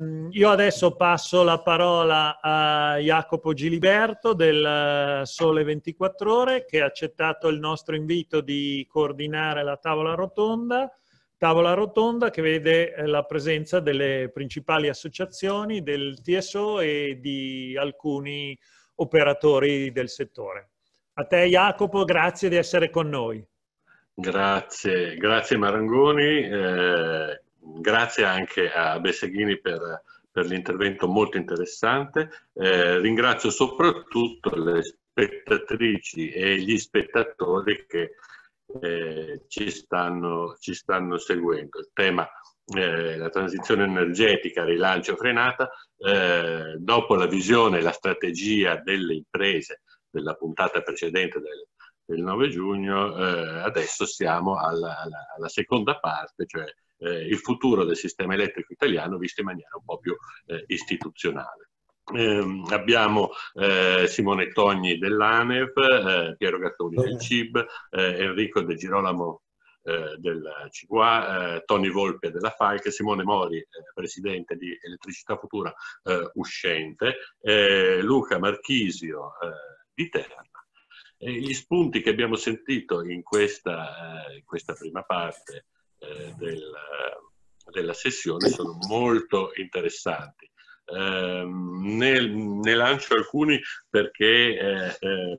Io adesso passo la parola a Jacopo Giliberto del Sole 24 Ore, che ha accettato il nostro invito di coordinare la tavola rotonda che vede la presenza delle principali associazioni del TSO e di alcuni operatori del settore. A te Jacopo, grazie di essere con noi. Grazie Marangoni, grazie anche a Besseghini per l'intervento molto interessante. Ringrazio soprattutto le spettatrici e gli spettatori che ci stanno seguendo. Il tema la transizione energetica, rilancio frenata, dopo la visione e la strategia delle imprese della puntata precedente del 9 giugno, adesso siamo alla seconda parte, cioè il futuro del sistema elettrico italiano visto in maniera un po' più istituzionale. Abbiamo Simone Togni dell'ANEV, Piero Gattoni del CIB, Enrico De Girolamo del CIGUA, Tony Volpe della FAIC, Simone Mori, presidente di Elettricità Futura uscente, Luca Marchisio di Terna. Gli spunti che abbiamo sentito in questa prima parte della sessione sono molto interessanti. Ne lancio alcuni perché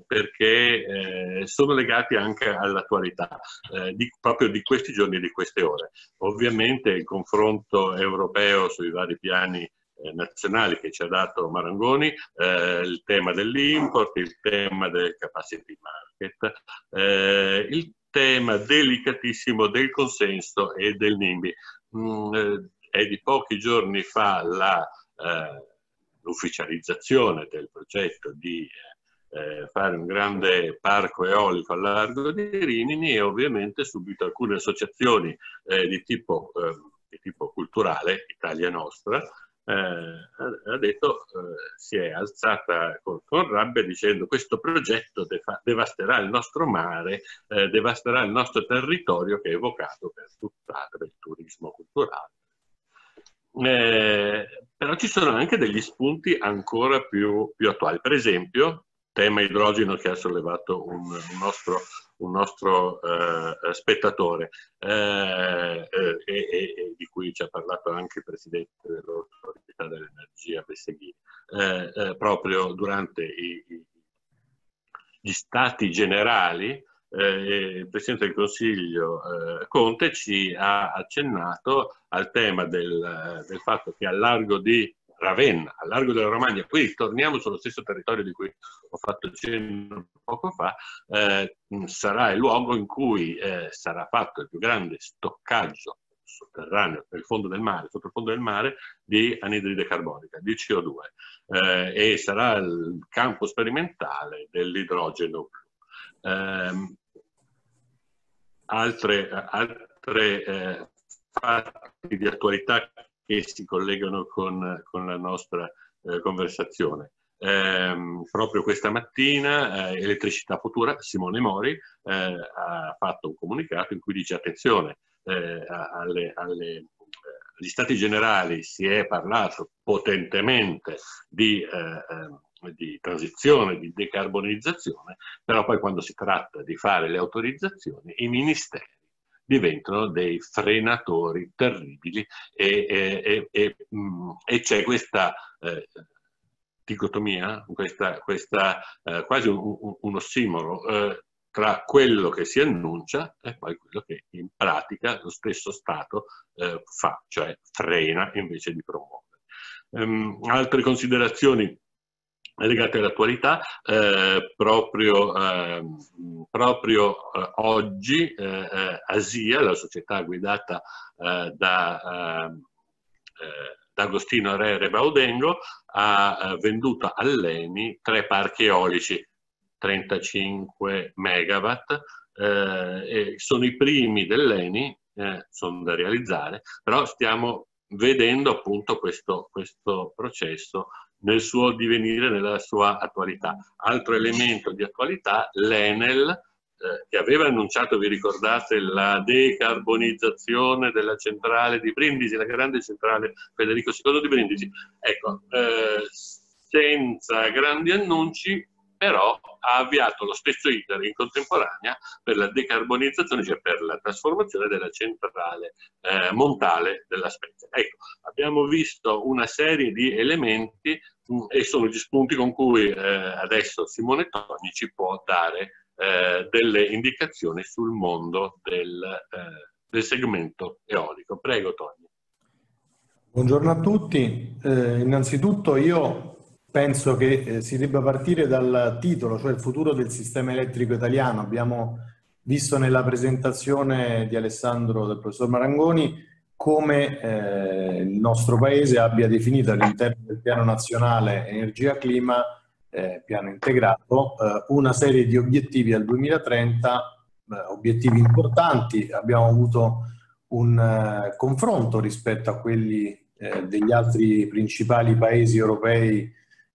sono legati anche all'attualità proprio di questi giorni e di queste ore. Ovviamente il confronto europeo sui vari piani nazionali che ci ha dato Marangoni, il tema dell'import, il tema del capacity market, il tema delicatissimo del consenso e del NIMBY. È di pochi giorni fa l'ufficializzazione del progetto di fare un grande parco eolico al largo di Rimini, e ovviamente subito alcune associazioni di tipo culturale, Italia Nostra, ha detto, si è alzata con rabbia dicendo: questo progetto devasterà il nostro mare, devasterà il nostro territorio che è evocato per tutt'altro il turismo culturale. Però ci sono anche degli spunti ancora più attuali. Per esempio, tema idrogeno che ha sollevato un nostro spettatore e di cui ci ha parlato anche il Presidente dell'Autorità dell'Energia Besseghini, proprio durante gli stati generali. Il Presidente del Consiglio Conte ci ha accennato al tema del fatto che al largo di Ravenna, al largo della Romagna, quindi torniamo sullo stesso territorio di cui ho fatto cenno poco fa, sarà il luogo in cui sarà fatto il più grande stoccaggio sotterraneo nel fondo del mare, sotto il fondo del mare, di anidride carbonica, di CO2, e sarà il campo sperimentale dell'idrogeno blu. Altre fatti di attualità che si collegano con la nostra conversazione. Proprio questa mattina Elettricità Futura, Simone Mori, ha fatto un comunicato in cui dice: attenzione, agli Stati Generali si è parlato potentemente di transizione, di decarbonizzazione, però poi quando si tratta di fare le autorizzazioni i ministeri diventano dei frenatori terribili e c'è questa dicotomia, quasi un ossimoro tra quello che si annuncia e poi quello che in pratica lo stesso Stato fa, cioè frena invece di promuovere. Altre considerazioni legate all'attualità, proprio oggi Asia, la società guidata da Agostino Re Baudengo, ha venduto all'ENI 3 parchi eolici, 35 megawatt, e sono i primi dell'ENI, sono da realizzare, però stiamo vedendo appunto questo processo nel suo divenire, nella sua attualità. Altro elemento di attualità, l'Enel che aveva annunciato, vi ricordate, la decarbonizzazione della centrale di Brindisi, la grande centrale Federico II di Brindisi. Ecco, senza grandi annunci, però ha avviato lo stesso iter in contemporanea per la decarbonizzazione, cioè per la trasformazione della centrale montale della Spezia. Ecco, abbiamo visto una serie di elementi e sono gli spunti con cui adesso Simone Togni ci può dare delle indicazioni sul mondo del segmento eolico. Prego, Togni. Buongiorno a tutti. Innanzitutto io penso che si debba partire dal titolo, cioè il futuro del sistema elettrico italiano. Abbiamo visto nella presentazione di Alessandro, del professor Marangoni, come il nostro Paese abbia definito all'interno del Piano Nazionale Energia-Clima, piano integrato, una serie di obiettivi al 2030, obiettivi importanti. Abbiamo avuto un confronto rispetto a quelli degli altri principali paesi europei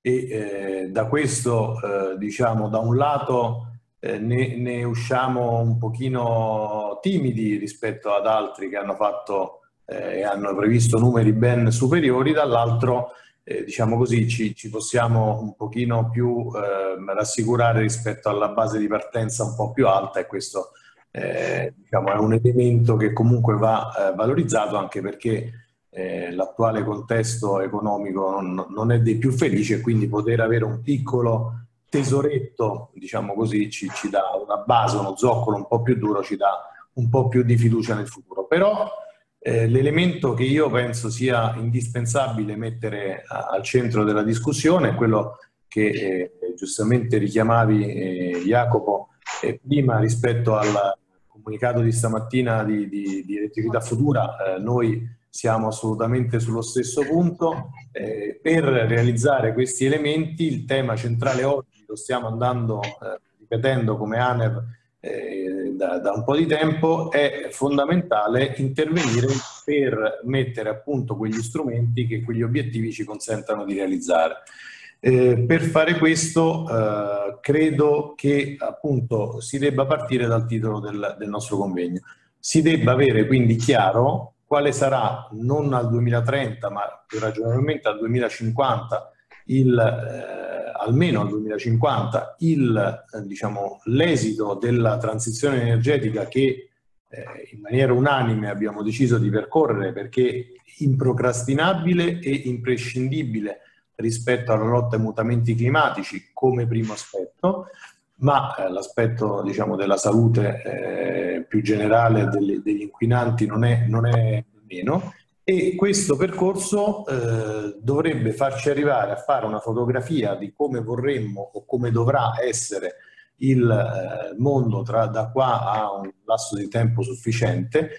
e da questo, diciamo, da un lato ne usciamo un pochino timidi rispetto ad altri che hanno fatto e hanno previsto numeri ben superiori, dall'altro diciamo così ci possiamo un pochino più rassicurare rispetto alla base di partenza un po' più alta, e questo diciamo, è un elemento che comunque va valorizzato, anche perché l'attuale contesto economico non è dei più felici, e quindi poter avere un piccolo tesoretto, diciamo così, ci dà una base, uno zoccolo un po' più duro, ci dà un po' più di fiducia nel futuro. Però l'elemento che io penso sia indispensabile mettere al centro della discussione è quello che giustamente richiamavi, Jacopo, prima, rispetto al comunicato di stamattina di Elettricità Futura. Noi siamo assolutamente sullo stesso punto. Per realizzare questi elementi, il tema centrale oggi, lo stiamo andando ripetendo come ANER da un po' di tempo, è fondamentale intervenire per mettere a punto quegli strumenti che quegli obiettivi ci consentano di realizzare. Per fare questo credo che appunto si debba partire dal titolo del nostro convegno. Si debba avere quindi chiaro quale sarà, non al 2030 ma più ragionevolmente al 2050, almeno al 2050, diciamo, l'esito della transizione energetica che in maniera unanime abbiamo deciso di percorrere, perché improcrastinabile e imprescindibile rispetto alla lotta ai mutamenti climatici come primo aspetto, ma l'aspetto, diciamo, della salute più generale degli inquinanti non è meno. E questo percorso dovrebbe farci arrivare a fare una fotografia di come vorremmo o come dovrà essere il mondo da qua a un lasso di tempo sufficiente,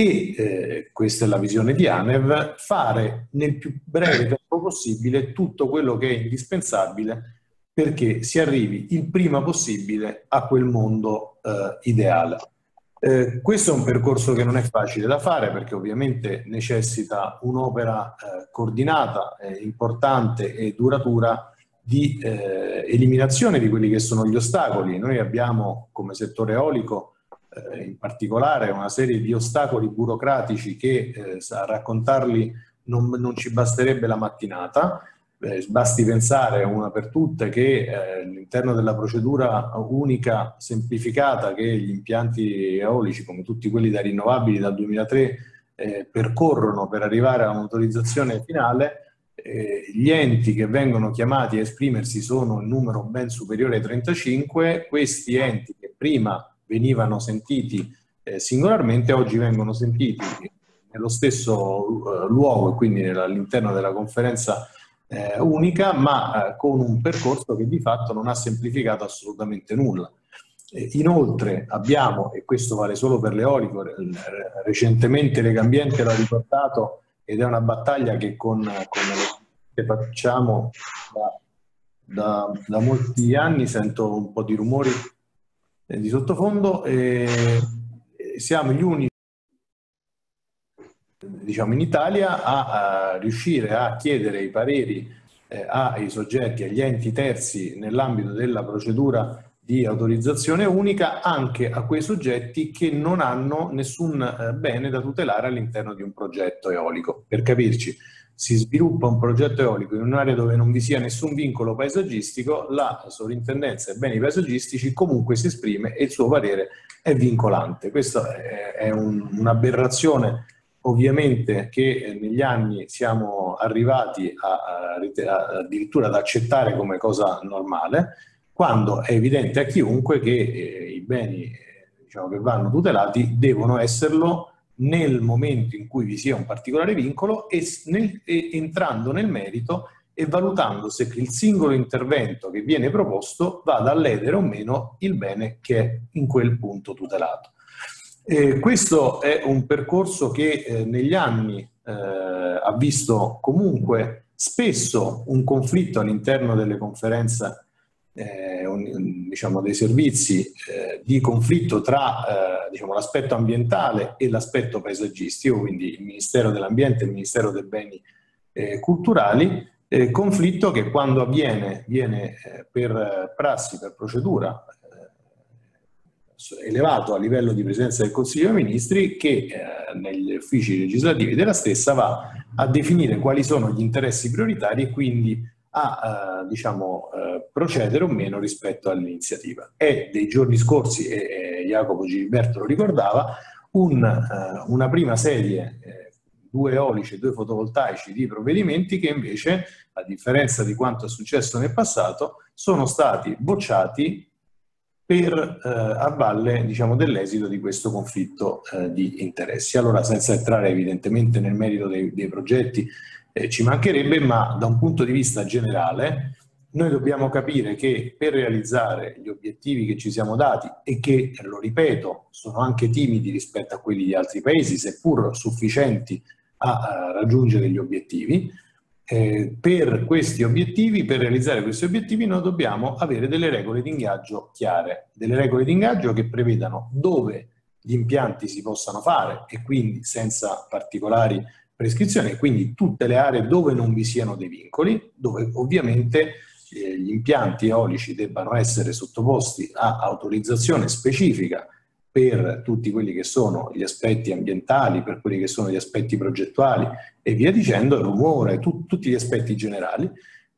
e questa è la visione di ANEV: fare nel più breve tempo possibile tutto quello che è indispensabile perché si arrivi il prima possibile a quel mondo ideale. Questo è un percorso che non è facile da fare, perché ovviamente necessita un'opera coordinata, importante e duratura di eliminazione di quelli che sono gli ostacoli. Noi abbiamo, come settore eolico in particolare, una serie di ostacoli burocratici che a raccontarli non ci basterebbe la mattinata. Basti pensare una per tutte che all'interno della procedura unica semplificata che gli impianti eolici, come tutti quelli da rinnovabili dal 2003, percorrono per arrivare a un'autorizzazione finale, gli enti che vengono chiamati a esprimersi sono in numero ben superiore ai 35. Questi enti, che prima venivano sentiti singolarmente, oggi vengono sentiti nello stesso luogo, e quindi all'interno della conferenza unica, ma con un percorso che di fatto non ha semplificato assolutamente nulla. Inoltre abbiamo, e questo vale solo per l'eolico, recentemente Legambiente l'ha riportato, ed è una battaglia che che facciamo da molti anni. Sento un po' di rumori di sottofondo, siamo gli unici, diciamo, in Italia a riuscire a chiedere i pareri ai soggetti, agli enti terzi nell'ambito della procedura di autorizzazione unica anche a quei soggetti che non hanno nessun bene da tutelare all'interno di un progetto eolico. Per capirci, si sviluppa un progetto eolico in un'area dove non vi sia nessun vincolo paesaggistico, la Sovrintendenza ai beni paesaggistici comunque si esprime e il suo parere è vincolante. Questa è un'aberrazione ovviamente che negli anni siamo arrivati addirittura ad accettare come cosa normale, quando è evidente a chiunque che i beni diciamo, che vanno tutelati devono esserlo nel momento in cui vi sia un particolare vincolo e entrando nel merito e valutando se il singolo intervento che viene proposto vada a ledere o meno il bene che è in quel punto tutelato. Questo è un percorso che negli anni ha visto comunque spesso un conflitto all'interno delle conferenze diciamo, dei servizi di conflitto tra diciamo, l'aspetto ambientale e l'aspetto paesaggistico, quindi il Ministero dell'Ambiente e il Ministero dei Beni Culturali, conflitto che quando avviene viene per prassi, per procedura elevato a livello di Presidenza del Consiglio dei Ministri, che negli uffici legislativi della stessa va a definire quali sono gli interessi prioritari e quindi a diciamo, procedere o meno rispetto all'iniziativa. È dei giorni scorsi, e Jacopo Giliberto lo ricordava, una prima serie, 2 eolici e 2 fotovoltaici di provvedimenti che invece, a differenza di quanto è successo nel passato, sono stati bocciati a valle diciamo, dell'esito di questo conflitto di interessi. Allora, senza entrare evidentemente nel merito dei progetti, ci mancherebbe, ma da un punto di vista generale noi dobbiamo capire che per realizzare gli obiettivi che ci siamo dati e che, lo ripeto, sono anche timidi rispetto a quelli di altri paesi, seppur sufficienti a raggiungere gli obiettivi, per questi obiettivi, per realizzare questi obiettivi noi dobbiamo avere delle regole di ingaggio chiare, delle regole di ingaggio che prevedano dove gli impianti si possano fare e quindi senza particolari prescrizioni, quindi tutte le aree dove non vi siano dei vincoli, dove ovviamente gli impianti eolici debbano essere sottoposti a autorizzazione specifica per tutti quelli che sono gli aspetti ambientali, per quelli che sono gli aspetti progettuali e via dicendo, il rumore, tutti gli aspetti generali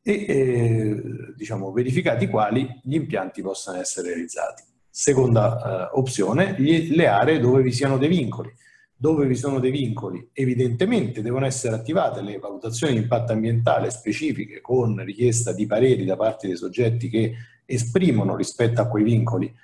e diciamo verificati quali gli impianti possano essere realizzati. Seconda opzione, le aree dove vi siano dei vincoli. Dove vi sono dei vincoli, evidentemente devono essere attivate le valutazioni di impatto ambientale specifiche con richiesta di pareri da parte dei soggetti che esprimono rispetto a quei vincoli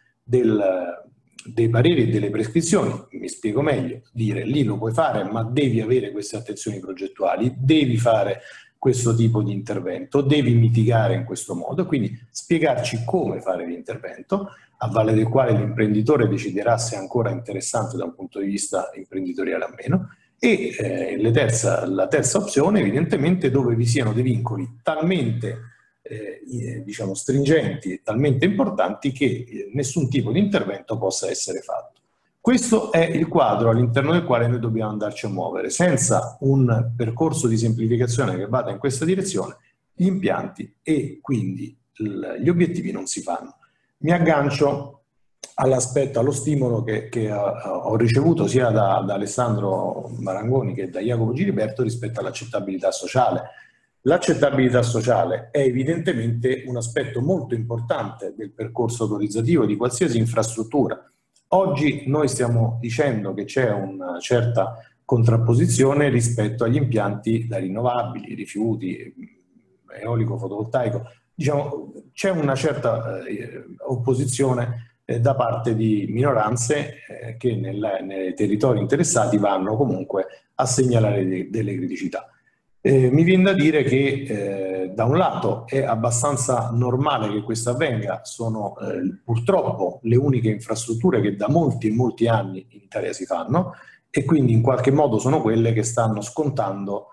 dei pareri e delle prescrizioni. Mi spiego meglio, dire lì lo puoi fare ma devi avere queste attenzioni progettuali, devi fare questo tipo di intervento, devi mitigare in questo modo, quindi spiegarci come fare l'intervento, a valle del quale l'imprenditore deciderà se è ancora interessante da un punto di vista imprenditoriale o meno, e la terza opzione evidentemente dove vi siano dei vincoli talmente diciamo stringenti e talmente importanti che nessun tipo di intervento possa essere fatto. Questo è il quadro all'interno del quale noi dobbiamo andarci a muovere. Senza un percorso di semplificazione che vada in questa direzione, gli impianti e quindi gli obiettivi non si fanno. Mi aggancio all'aspetto, allo stimolo che ho ricevuto sia da Alessandro Marangoni che da Jacopo Giliberto rispetto all'accettabilità sociale. L'accettabilità sociale è evidentemente un aspetto molto importante del percorso autorizzativo di qualsiasi infrastruttura. Oggi noi stiamo dicendo che c'è una certa contrapposizione rispetto agli impianti da rinnovabili, rifiuti, eolico, fotovoltaico. Diciamo, c'è una certa opposizione da parte di minoranze che nei territori interessati vanno comunque a segnalare delle criticità. Mi viene da dire che da un lato è abbastanza normale che questo avvenga, sono purtroppo le uniche infrastrutture che da molti e molti anni in Italia si fanno e quindi in qualche modo sono quelle che stanno scontando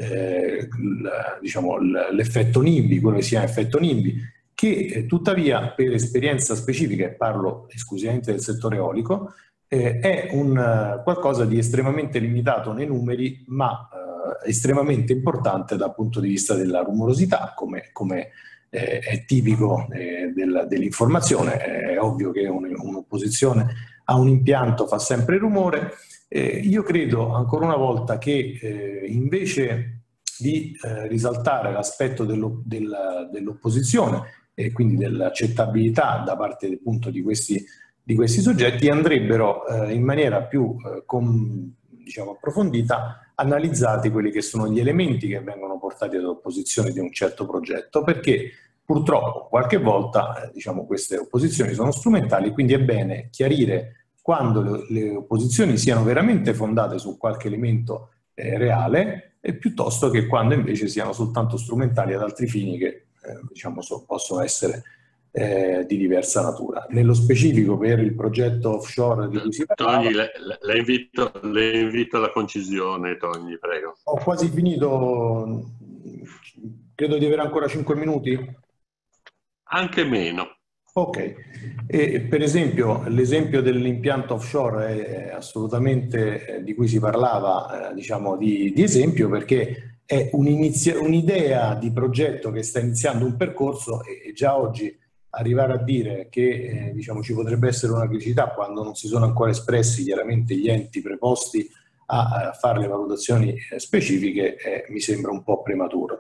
diciamo, l'effetto NIMBY, quello che si chiama effetto NIMBY, che tuttavia per esperienza specifica, e parlo esclusivamente del settore eolico, è qualcosa di estremamente limitato nei numeri, ma estremamente importante dal punto di vista della rumorosità, come è tipico dell'informazione. È ovvio che un'opposizione a un impianto fa sempre rumore. Io credo ancora una volta che invece di risaltare l'aspetto dell'opposizione e quindi dell'accettabilità da parte appunto di questi soggetti, andrebbero in maniera più diciamo approfondita analizzati quelli che sono gli elementi che vengono portati all'opposizione di un certo progetto, perché purtroppo qualche volta diciamo, queste opposizioni sono strumentali, quindi è bene chiarire quando le opposizioni siano veramente fondate su qualche elemento reale, piuttosto che quando invece siano soltanto strumentali ad altri fini che diciamo, possono essere di diversa natura. Nello specifico per il progetto offshore di cui si parlava... Togni, le invito alla concisione, Togni, prego. Ho quasi finito, credo di avere ancora 5 minuti. Anche meno. Ok, e per esempio l'esempio dell'impianto offshore è assolutamente di cui si parlava, diciamo di esempio, perché è un'idea di progetto che sta iniziando un percorso e già oggi arrivare a dire che diciamo, ci potrebbe essere una criticità quando non si sono ancora espressi chiaramente gli enti preposti a fare le valutazioni specifiche mi sembra un po' prematuro.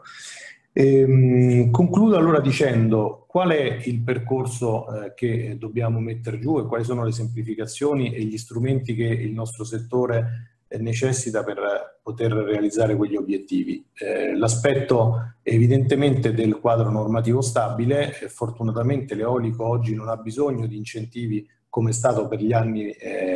Concludo allora dicendo qual è il percorso che dobbiamo mettere giù e quali sono le semplificazioni e gli strumenti che il nostro settore necessita per poter realizzare quegli obiettivi. L'aspetto evidentemente del quadro normativo stabile, fortunatamente l'eolico oggi non ha bisogno di incentivi come è stato per gli anni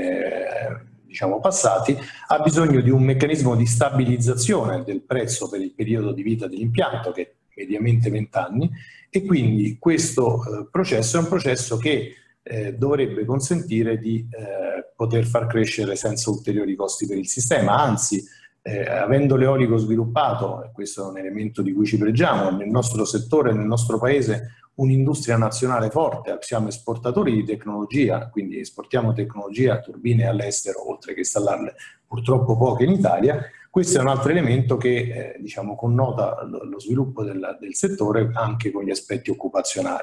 diciamo passati, ha bisogno di un meccanismo di stabilizzazione del prezzo per il periodo di vita dell'impianto, che è mediamente 20 anni, e quindi questo processo è un processo che dovrebbe consentire di poter far crescere senza ulteriori costi per il sistema, anzi avendo l'eolico sviluppato, e questo è un elemento di cui ci pregiamo, nel nostro settore, nel nostro paese, un'industria nazionale forte, siamo esportatori di tecnologia, quindi esportiamo tecnologia, turbine all'estero, oltre che installarle purtroppo poche in Italia. Questo è un altro elemento che diciamo, connota lo sviluppo del settore anche con gli aspetti occupazionali.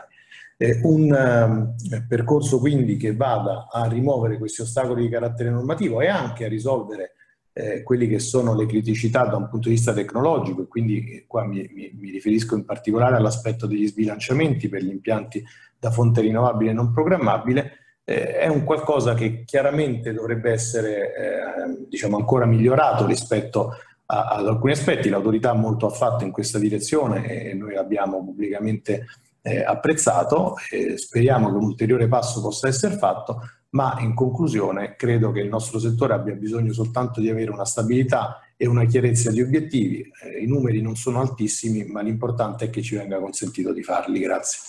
Un percorso quindi che vada a rimuovere questi ostacoli di carattere normativo e anche a risolvere quelli che sono le criticità da un punto di vista tecnologico, e quindi qua mi riferisco in particolare all'aspetto degli sbilanciamenti per gli impianti da fonte rinnovabile non programmabile, è un qualcosa che chiaramente dovrebbe essere diciamo ancora migliorato rispetto ad alcuni aspetti. L'autorità molto ha fatto in questa direzione e noi l'abbiamo pubblicamente apprezzato, speriamo che un ulteriore passo possa essere fatto, ma in conclusione credo che il nostro settore abbia bisogno soltanto di avere una stabilità e una chiarezza di obiettivi. I numeri non sono altissimi, ma l'importante è che ci venga consentito di farli. Grazie.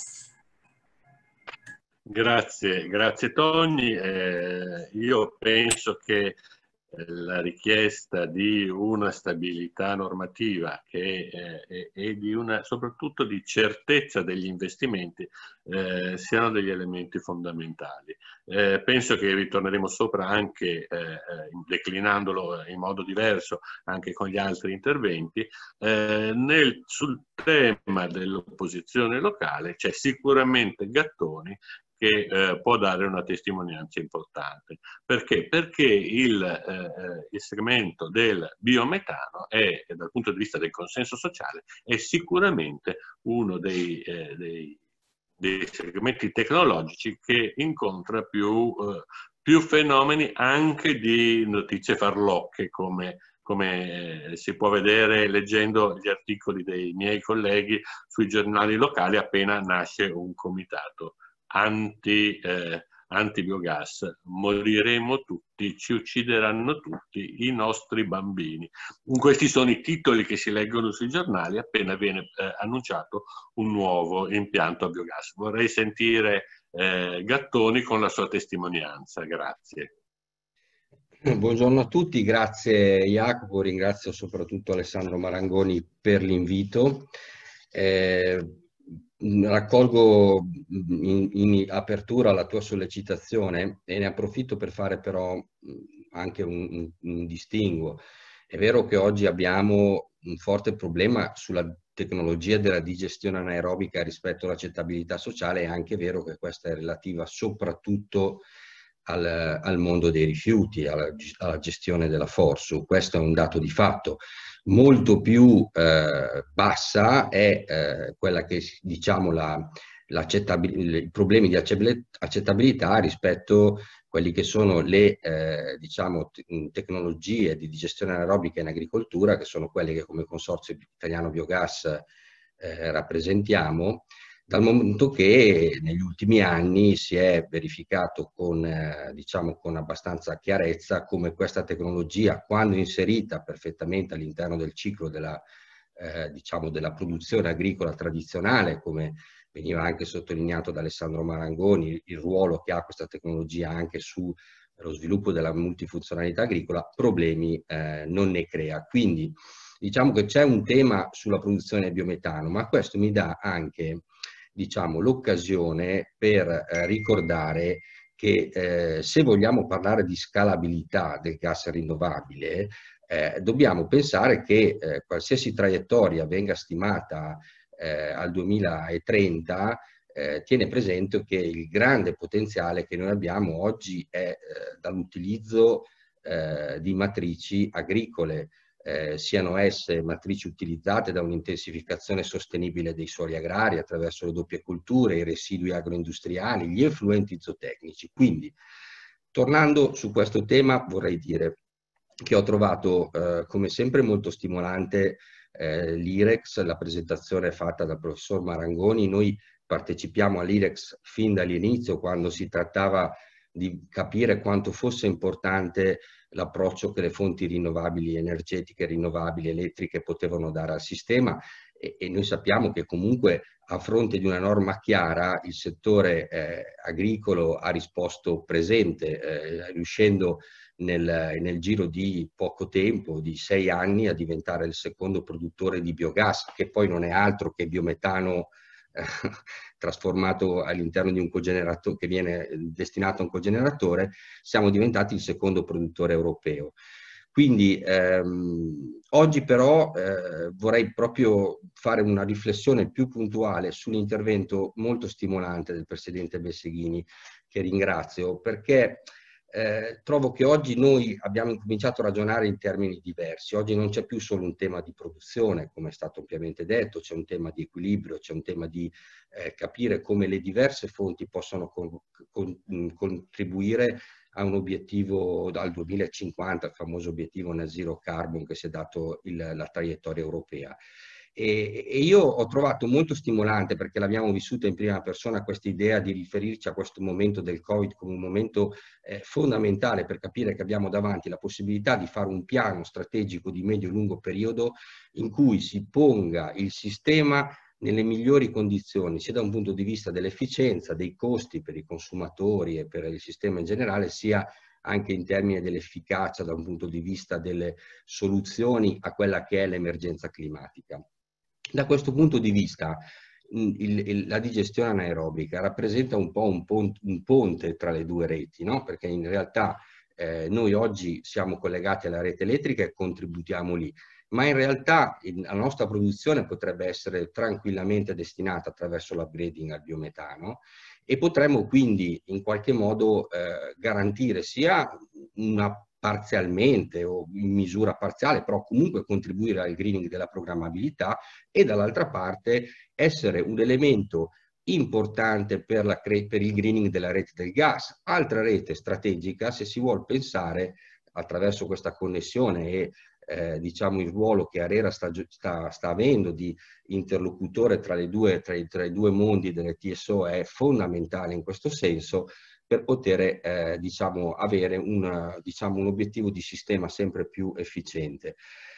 Grazie Togni. Io penso che la richiesta di una stabilità normativa e di soprattutto di certezza degli investimenti siano degli elementi fondamentali. Penso che ritorneremo sopra anche declinandolo in modo diverso anche con gli altri interventi. Sul tema dell'opposizione locale c'è sicuramente Gattoni che può dare una testimonianza importante. Perché? Perché il segmento del biometano è, dal punto di vista del consenso sociale, è sicuramente uno dei segmenti tecnologici che incontra più fenomeni anche di notizie farlocche, come si può vedere leggendo gli articoli dei miei colleghi sui giornali locali appena nasce un comitato anti-biogas. Moriremo tutti, ci uccideranno tutti, i nostri bambini. Questi sono i titoli che si leggono sui giornali appena viene annunciato un nuovo impianto a biogas. Vorrei sentire Gattoni con la sua testimonianza. Grazie. Buongiorno a tutti, grazie Jacopo, ringrazio soprattutto Alessandro Marangoni per l'invito. Raccolgo in apertura la tua sollecitazione e ne approfitto per fare però anche un distinguo. È vero che oggi abbiamo un forte problema sulla tecnologia della digestione anaerobica rispetto all'accettabilità sociale, è anche vero che questa è relativa soprattutto al mondo dei rifiuti, alla gestione della FORSU. Questo è un dato di fatto. Molto più bassa è quella che, diciamo, i problemi di accettabilità rispetto a quelli che sono le diciamo, tecnologie di digestione anaerobica in agricoltura, che sono quelle che come Consorzio Italiano Biogas rappresentiamo, dal momento che negli ultimi anni si è verificato diciamo, con abbastanza chiarezza come questa tecnologia, quando inserita perfettamente all'interno del ciclo diciamo, della produzione agricola tradizionale, come veniva anche sottolineato da Alessandro Marangoni, il ruolo che ha questa tecnologia anche sullo sviluppo della multifunzionalità agricola, problemi non ne crea. Quindi diciamo che c'è un tema sulla produzione del biometano, ma questo mi dà anche, diciamo, l'occasione per ricordare che se vogliamo parlare di scalabilità del gas rinnovabile, dobbiamo pensare che qualsiasi traiettoria venga stimata al 2030 tiene presente che il grande potenziale che noi abbiamo oggi è dall'utilizzo di matrici agricole, siano esse matrici utilizzate da un'intensificazione sostenibile dei suoli agrari attraverso le doppie colture, i residui agroindustriali, gli effluenti zootecnici. Quindi, tornando su questo tema, vorrei dire che ho trovato come sempre molto stimolante l'IREX, la presentazione fatta dal professor Marangoni. Noi partecipiamo all'IREX fin dall'inizio, quando si trattava di capire quanto fosse importante l'approccio che le fonti rinnovabili, energetiche rinnovabili, elettriche potevano dare al sistema, e noi sappiamo che comunque a fronte di una norma chiara il settore agricolo ha risposto presente, riuscendo nel giro di poco tempo, di 6 anni, a diventare il secondo produttore di biogas, che poi non è altro che biometano trasformato all'interno di un cogeneratore, che viene destinato a un cogeneratore. Siamo diventati il secondo produttore europeo. Quindi oggi però vorrei proprio fare una riflessione più puntuale sull'intervento molto stimolante del Presidente Besseghini, che ringrazio, perché trovo che oggi noi abbiamo incominciato a ragionare in termini diversi. Oggi non c'è più solo un tema di produzione, come è stato ampiamente detto, c'è un tema di equilibrio, c'è un tema di capire come le diverse fonti possono contribuire a un obiettivo dal 2050, il famoso obiettivo net zero carbon che si è dato la traiettoria europea. E io ho trovato molto stimolante, perché l'abbiamo vissuta in prima persona, questa idea di riferirci a questo momento del Covid come un momento fondamentale per capire che abbiamo davanti la possibilità di fare un piano strategico di medio-lungo periodo in cui si ponga il sistema nelle migliori condizioni, sia da un punto di vista dell'efficienza, dei costi per i consumatori e per il sistema in generale, sia anche in termini dell'efficacia da un punto di vista delle soluzioni a quella che è l'emergenza climatica. Da questo punto di vista la digestione anaerobica rappresenta un po' un ponte tra le due reti, no? Perché in realtà noi oggi siamo collegati alla rete elettrica e contributiamo lì, ma in realtà la nostra produzione potrebbe essere tranquillamente destinata attraverso l'upgrading al biometano, e potremmo quindi in qualche modo garantire sia una parzialmente o in misura parziale, però comunque contribuire al greening della programmabilità, e dall'altra parte essere un elemento importante per il greening della rete del gas, altra rete strategica se si vuol pensare attraverso questa connessione e diciamo il ruolo che ARERA sta avendo di interlocutore tra i due mondi delle TSO è fondamentale in questo senso, per poter diciamo, avere un obiettivo di sistema sempre più efficiente.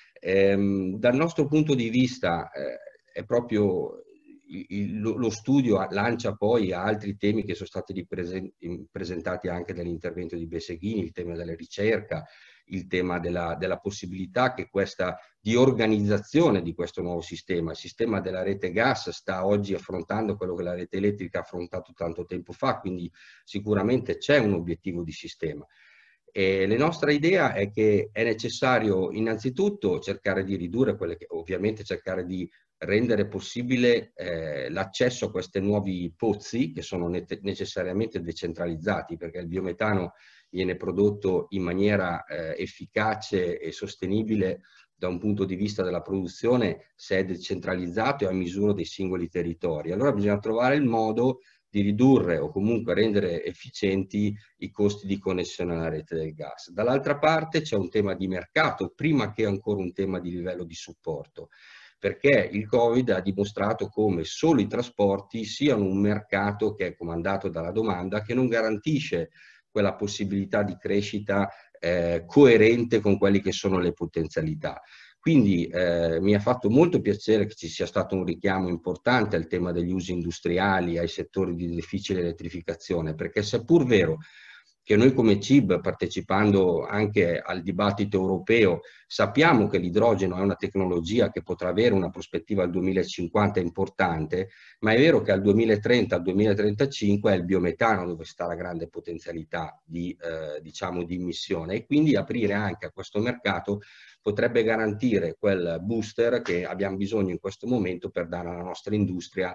Dal nostro punto di vista è proprio lo studio lancia poi altri temi che sono stati presentati anche dall'intervento di Besseghini, il tema della ricerca, il tema della possibilità che di organizzazione di questo nuovo sistema. Il sistema della rete gas sta oggi affrontando quello che la rete elettrica ha affrontato tanto tempo fa, quindi sicuramente c'è un obiettivo di sistema. E la nostra idea è che è necessario innanzitutto cercare di ridurre ovviamente cercare di rendere possibile l'accesso a questi nuovi pozzi, che sono necessariamente decentralizzati, perché il biometano viene prodotto in maniera efficace e sostenibile da un punto di vista della produzione se è decentralizzato e a misura dei singoli territori. Allora bisogna trovare il modo di ridurre o comunque rendere efficienti i costi di connessione alla rete del gas. Dall'altra parte c'è un tema di mercato, prima che ancora un tema di livello di supporto, perché il Covid ha dimostrato come solo i trasporti siano un mercato che è comandato dalla domanda, che non garantisce quella possibilità di crescita coerente con quelle che sono le potenzialità. Quindi mi ha fatto molto piacere che ci sia stato un richiamo importante al tema degli usi industriali, ai settori di difficile elettrificazione, perché seppur vero che noi come CIB, partecipando anche al dibattito europeo, sappiamo che l'idrogeno è una tecnologia che potrà avere una prospettiva al 2050 importante, ma è vero che al 2030, al 2035 è il biometano dove sta la grande potenzialità di, diciamo, di emissione, e quindi aprire anche a questo mercato potrebbe garantire quel booster che abbiamo bisogno in questo momento per dare alla nostra industria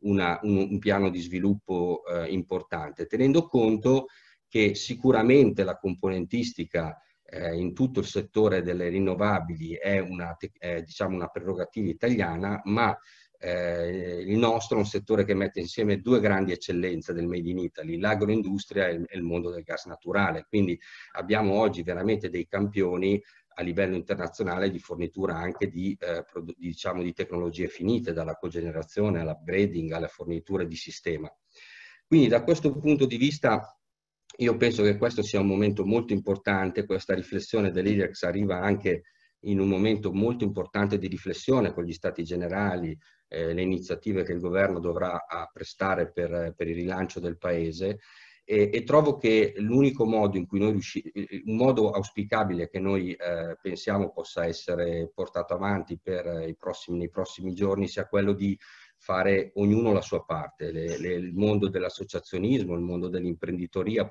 un piano di sviluppo importante, tenendo conto che sicuramente la componentistica in tutto il settore delle rinnovabili è diciamo una prerogativa italiana, ma il nostro è un settore che mette insieme due grandi eccellenze del Made in Italy, l'agroindustria e il mondo del gas naturale. Quindi abbiamo oggi veramente dei campioni a livello internazionale di fornitura anche diciamo, di tecnologie finite, dalla cogenerazione all'upgrading, alle forniture di sistema. Quindi da questo punto di vista io penso che questo sia un momento molto importante, questa riflessione dell'IREX arriva anche in un momento molto importante di riflessione con gli Stati Generali, le iniziative che il governo dovrà prestare per il rilancio del Paese, e trovo che l'unico modo in cui noi un modo auspicabile che noi pensiamo possa essere portato avanti nei prossimi giorni sia quello di fare ognuno la sua parte, il mondo dell'associazionismo, il mondo dell'imprenditoria,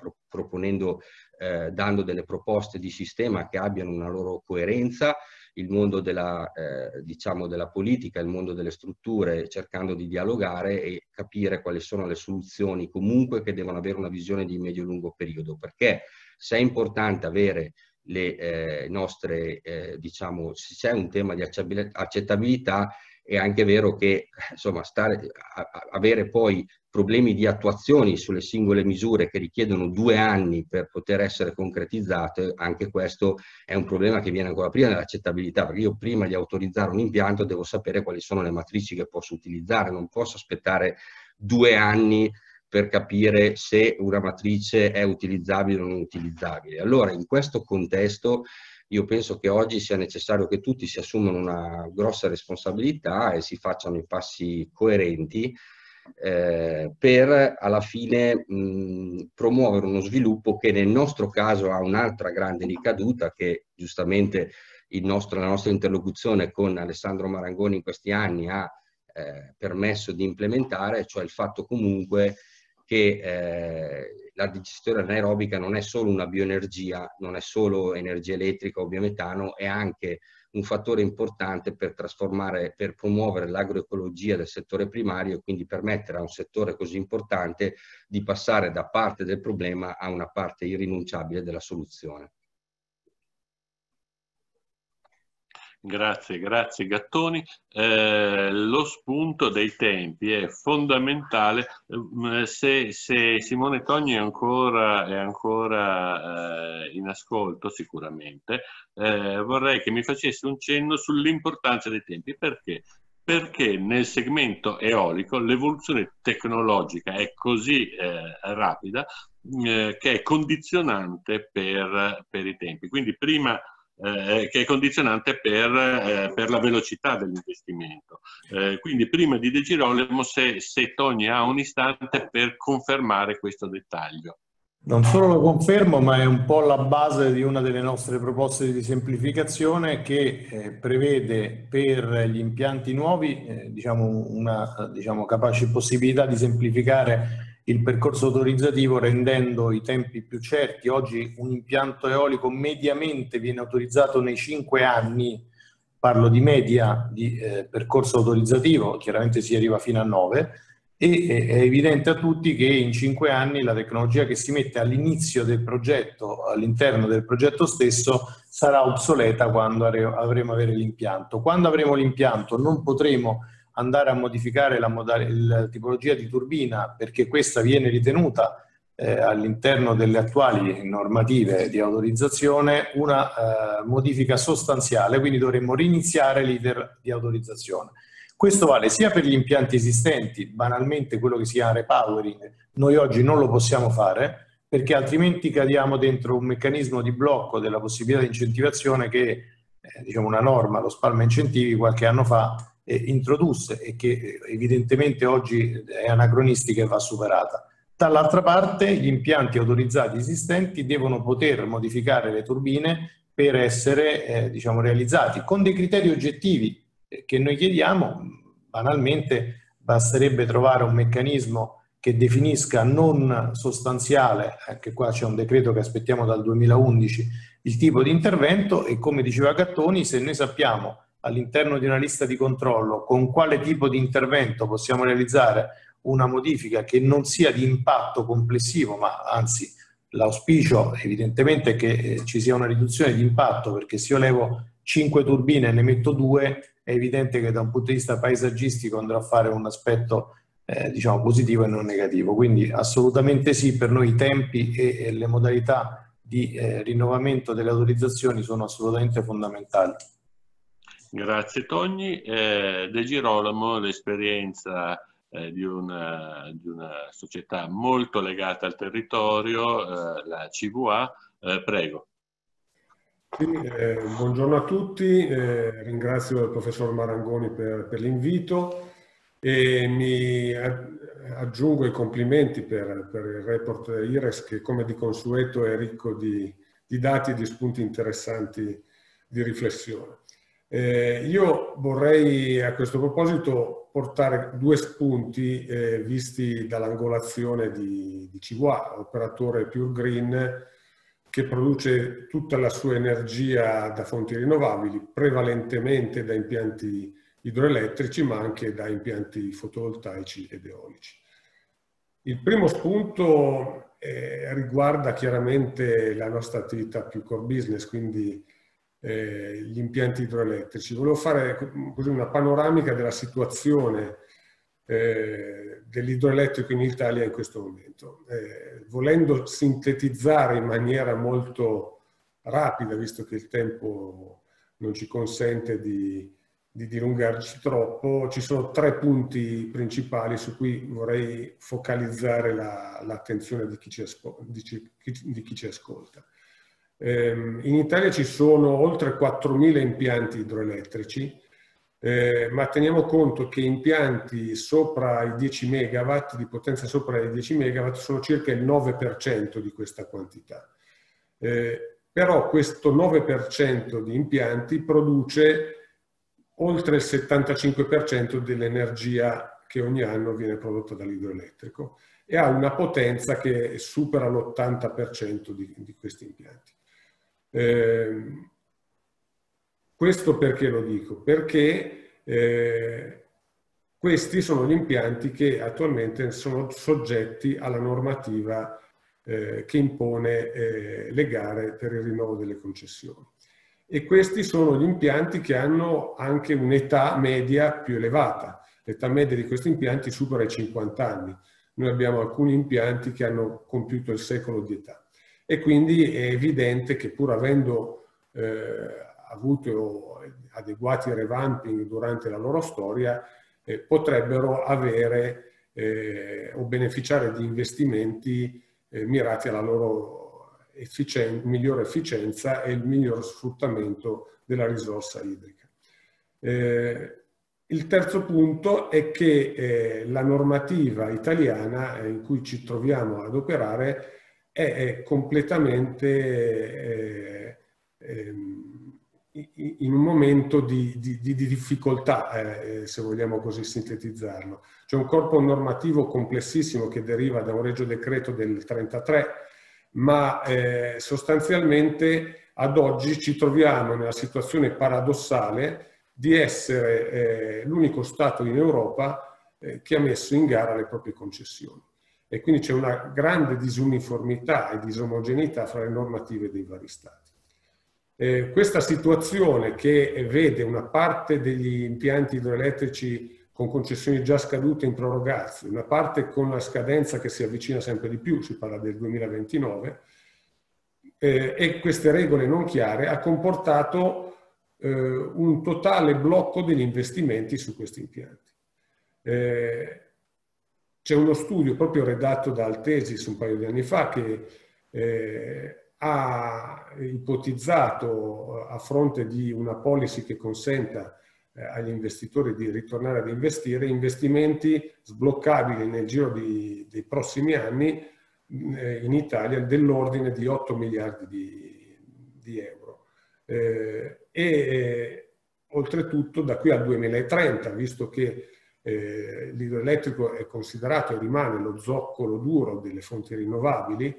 dando delle proposte di sistema che abbiano una loro coerenza, il mondo diciamo della politica, il mondo delle strutture, cercando di dialogare e capire quali sono le soluzioni comunque che devono avere una visione di medio-lungo periodo, perché se è importante avere le nostre, diciamo, se c'è un tema di accettabilità, è anche vero che insomma avere poi problemi di attuazioni sulle singole misure che richiedono 2 anni per poter essere concretizzate, anche questo è un problema che viene ancora prima dell'accettabilità, perché io prima di autorizzare un impianto devo sapere quali sono le matrici che posso utilizzare, non posso aspettare 2 anni per capire se una matrice è utilizzabile o non utilizzabile. Allora in questo contesto io penso che oggi sia necessario che tutti si assumano una grossa responsabilità e si facciano i passi coerenti per alla fine promuovere uno sviluppo che nel nostro caso ha un'altra grande ricaduta che giustamente la nostra interlocuzione con Alessandro Marangoni in questi anni ha permesso di implementare, cioè il fatto comunque che la digestione anaerobica non è solo una bioenergia, non è solo energia elettrica o biometano, è anche un fattore importante per promuovere l'agroecologia del settore primario e quindi permettere a un settore così importante di passare da parte del problema a una parte irrinunciabile della soluzione. Grazie Gattoni. Lo spunto dei tempi è fondamentale. Se Simone Togni è ancora in ascolto, sicuramente, vorrei che mi facesse un cenno sull'importanza dei tempi. Perché? Perché nel segmento eolico l'evoluzione tecnologica è così rapida che è condizionante per i tempi. Quindi prima che è condizionante per la velocità dell'investimento. Quindi prima di De Girolamo, se Togni ha un istante per confermare questo dettaglio. Non solo lo confermo, ma è un po' la base di una delle nostre proposte di semplificazione che prevede per gli impianti nuovi una capace possibilità di semplificare il percorso autorizzativo rendendo i tempi più certi. Oggi un impianto eolico mediamente viene autorizzato nei 5 anni parlo di media di percorso autorizzativo, chiaramente si arriva fino a 9, e è evidente a tutti che in 5 anni la tecnologia che si mette all'inizio del progetto, all'interno del progetto stesso, sarà obsoleta quando avremo l'impianto. Quando avremo l'impianto non potremo andare a modificare la tipologia di turbina, perché questa viene ritenuta all'interno delle attuali normative di autorizzazione una modifica sostanziale, quindi dovremmo riniziare l'iter di autorizzazione. Questo vale sia per gli impianti esistenti, banalmente quello che si chiama repowering, noi oggi non lo possiamo fare perché altrimenti cadiamo dentro un meccanismo di blocco della possibilità di incentivazione che diciamo una norma, lo Spalma Incentivi, qualche anno fa introdusse e che evidentemente oggi è anacronistica e va superata. Dall'altra parte gli impianti autorizzati esistenti devono poter modificare le turbine per essere diciamo, realizzati con dei criteri oggettivi che noi chiediamo. Banalmente basterebbe trovare un meccanismo che definisca non sostanziale, anche qua c'è un decreto che aspettiamo dal 2011, il tipo di intervento, e come diceva Gattoni, se noi sappiamo all'interno di una lista di controllo con quale tipo di intervento possiamo realizzare una modifica che non sia di impatto complessivo, ma anzi l'auspicio evidentemente è che ci sia una riduzione di impatto, perché se io levo 5 turbine e ne metto 2, è evidente che da un punto di vista paesaggistico andrò a fare un aspetto diciamo positivo e non negativo. Quindi assolutamente sì, per noi i tempi e le modalità di rinnovamento delle autorizzazioni sono assolutamente fondamentali. Grazie Togni. De Girolamo, l'esperienza di una società molto legata al territorio, la CVA, prego. Sì, buongiorno a tutti, ringrazio il professor Marangoni per l'invito e mi aggiungo i complimenti per il report IRES, che come di consueto è ricco di dati e di spunti interessanti di riflessione. Io vorrei a questo proposito portare 2 spunti visti dall'angolazione di CVA, operatore Pure Green, che produce tutta la sua energia da fonti rinnovabili, prevalentemente da impianti idroelettrici, ma anche da impianti fotovoltaici ed eolici. Il primo spunto riguarda chiaramente la nostra attività più core business, quindi gli impianti idroelettrici. Volevo fare così una panoramica della situazione dell'idroelettrico in Italia in questo momento. Volendo sintetizzare in maniera molto rapida, visto che il tempo non ci consente di dilungarci troppo, ci sono 3 punti principali su cui vorrei focalizzare l'attenzione di chi ci ascolta. In Italia ci sono oltre 4.000 impianti idroelettrici, ma teniamo conto che impianti sopra i 10 megawatt, di potenza sopra i 10 megawatt, sono circa il 9% di questa quantità. Però questo 9% di impianti produce oltre il 75% dell'energia che ogni anno viene prodotta dall'idroelettrico e ha una potenza che supera l'80% di questi impianti. Questo perché lo dico? Perché questi sono gli impianti che attualmente sono soggetti alla normativa che impone le gare per il rinnovo delle concessioni. E questi sono gli impianti che hanno anche un'età media più elevata. L'età media di questi impianti supera i 50 anni. Noi abbiamo alcuni impianti che hanno compiuto il secolo di età. E quindi è evidente che pur avendo avuto adeguati revamping durante la loro storia, potrebbero avere o beneficiare di investimenti mirati alla loro migliore efficienza e il miglior sfruttamento della risorsa idrica. Il terzo punto è che la normativa italiana in cui ci troviamo ad operare è completamente in un momento di difficoltà, se vogliamo così sintetizzarlo. C'è un corpo normativo complessissimo che deriva da un regio decreto del 33, ma sostanzialmente ad oggi ci troviamo nella situazione paradossale di essere l'unico Stato in Europa che ha messo in gara le proprie concessioni. E quindi c'è una grande disuniformità e disomogeneità fra le normative dei vari Stati. Questa situazione, che vede una parte degli impianti idroelettrici con concessioni già scadute in prorogarsi, una parte con la scadenza che si avvicina sempre di più, si parla del 2029, e queste regole non chiare, ha comportato un totale blocco degli investimenti su questi impianti. C'è uno studio proprio redatto da Altesis un paio di anni fa che ha ipotizzato, a fronte di una policy che consenta agli investitori di ritornare ad investire, investimenti sbloccabili nel giro dei prossimi anni in Italia dell'ordine di 8 miliardi di euro. Oltretutto da qui al 2030, visto che l'idroelettrico è considerato e rimane lo zoccolo duro delle fonti rinnovabili,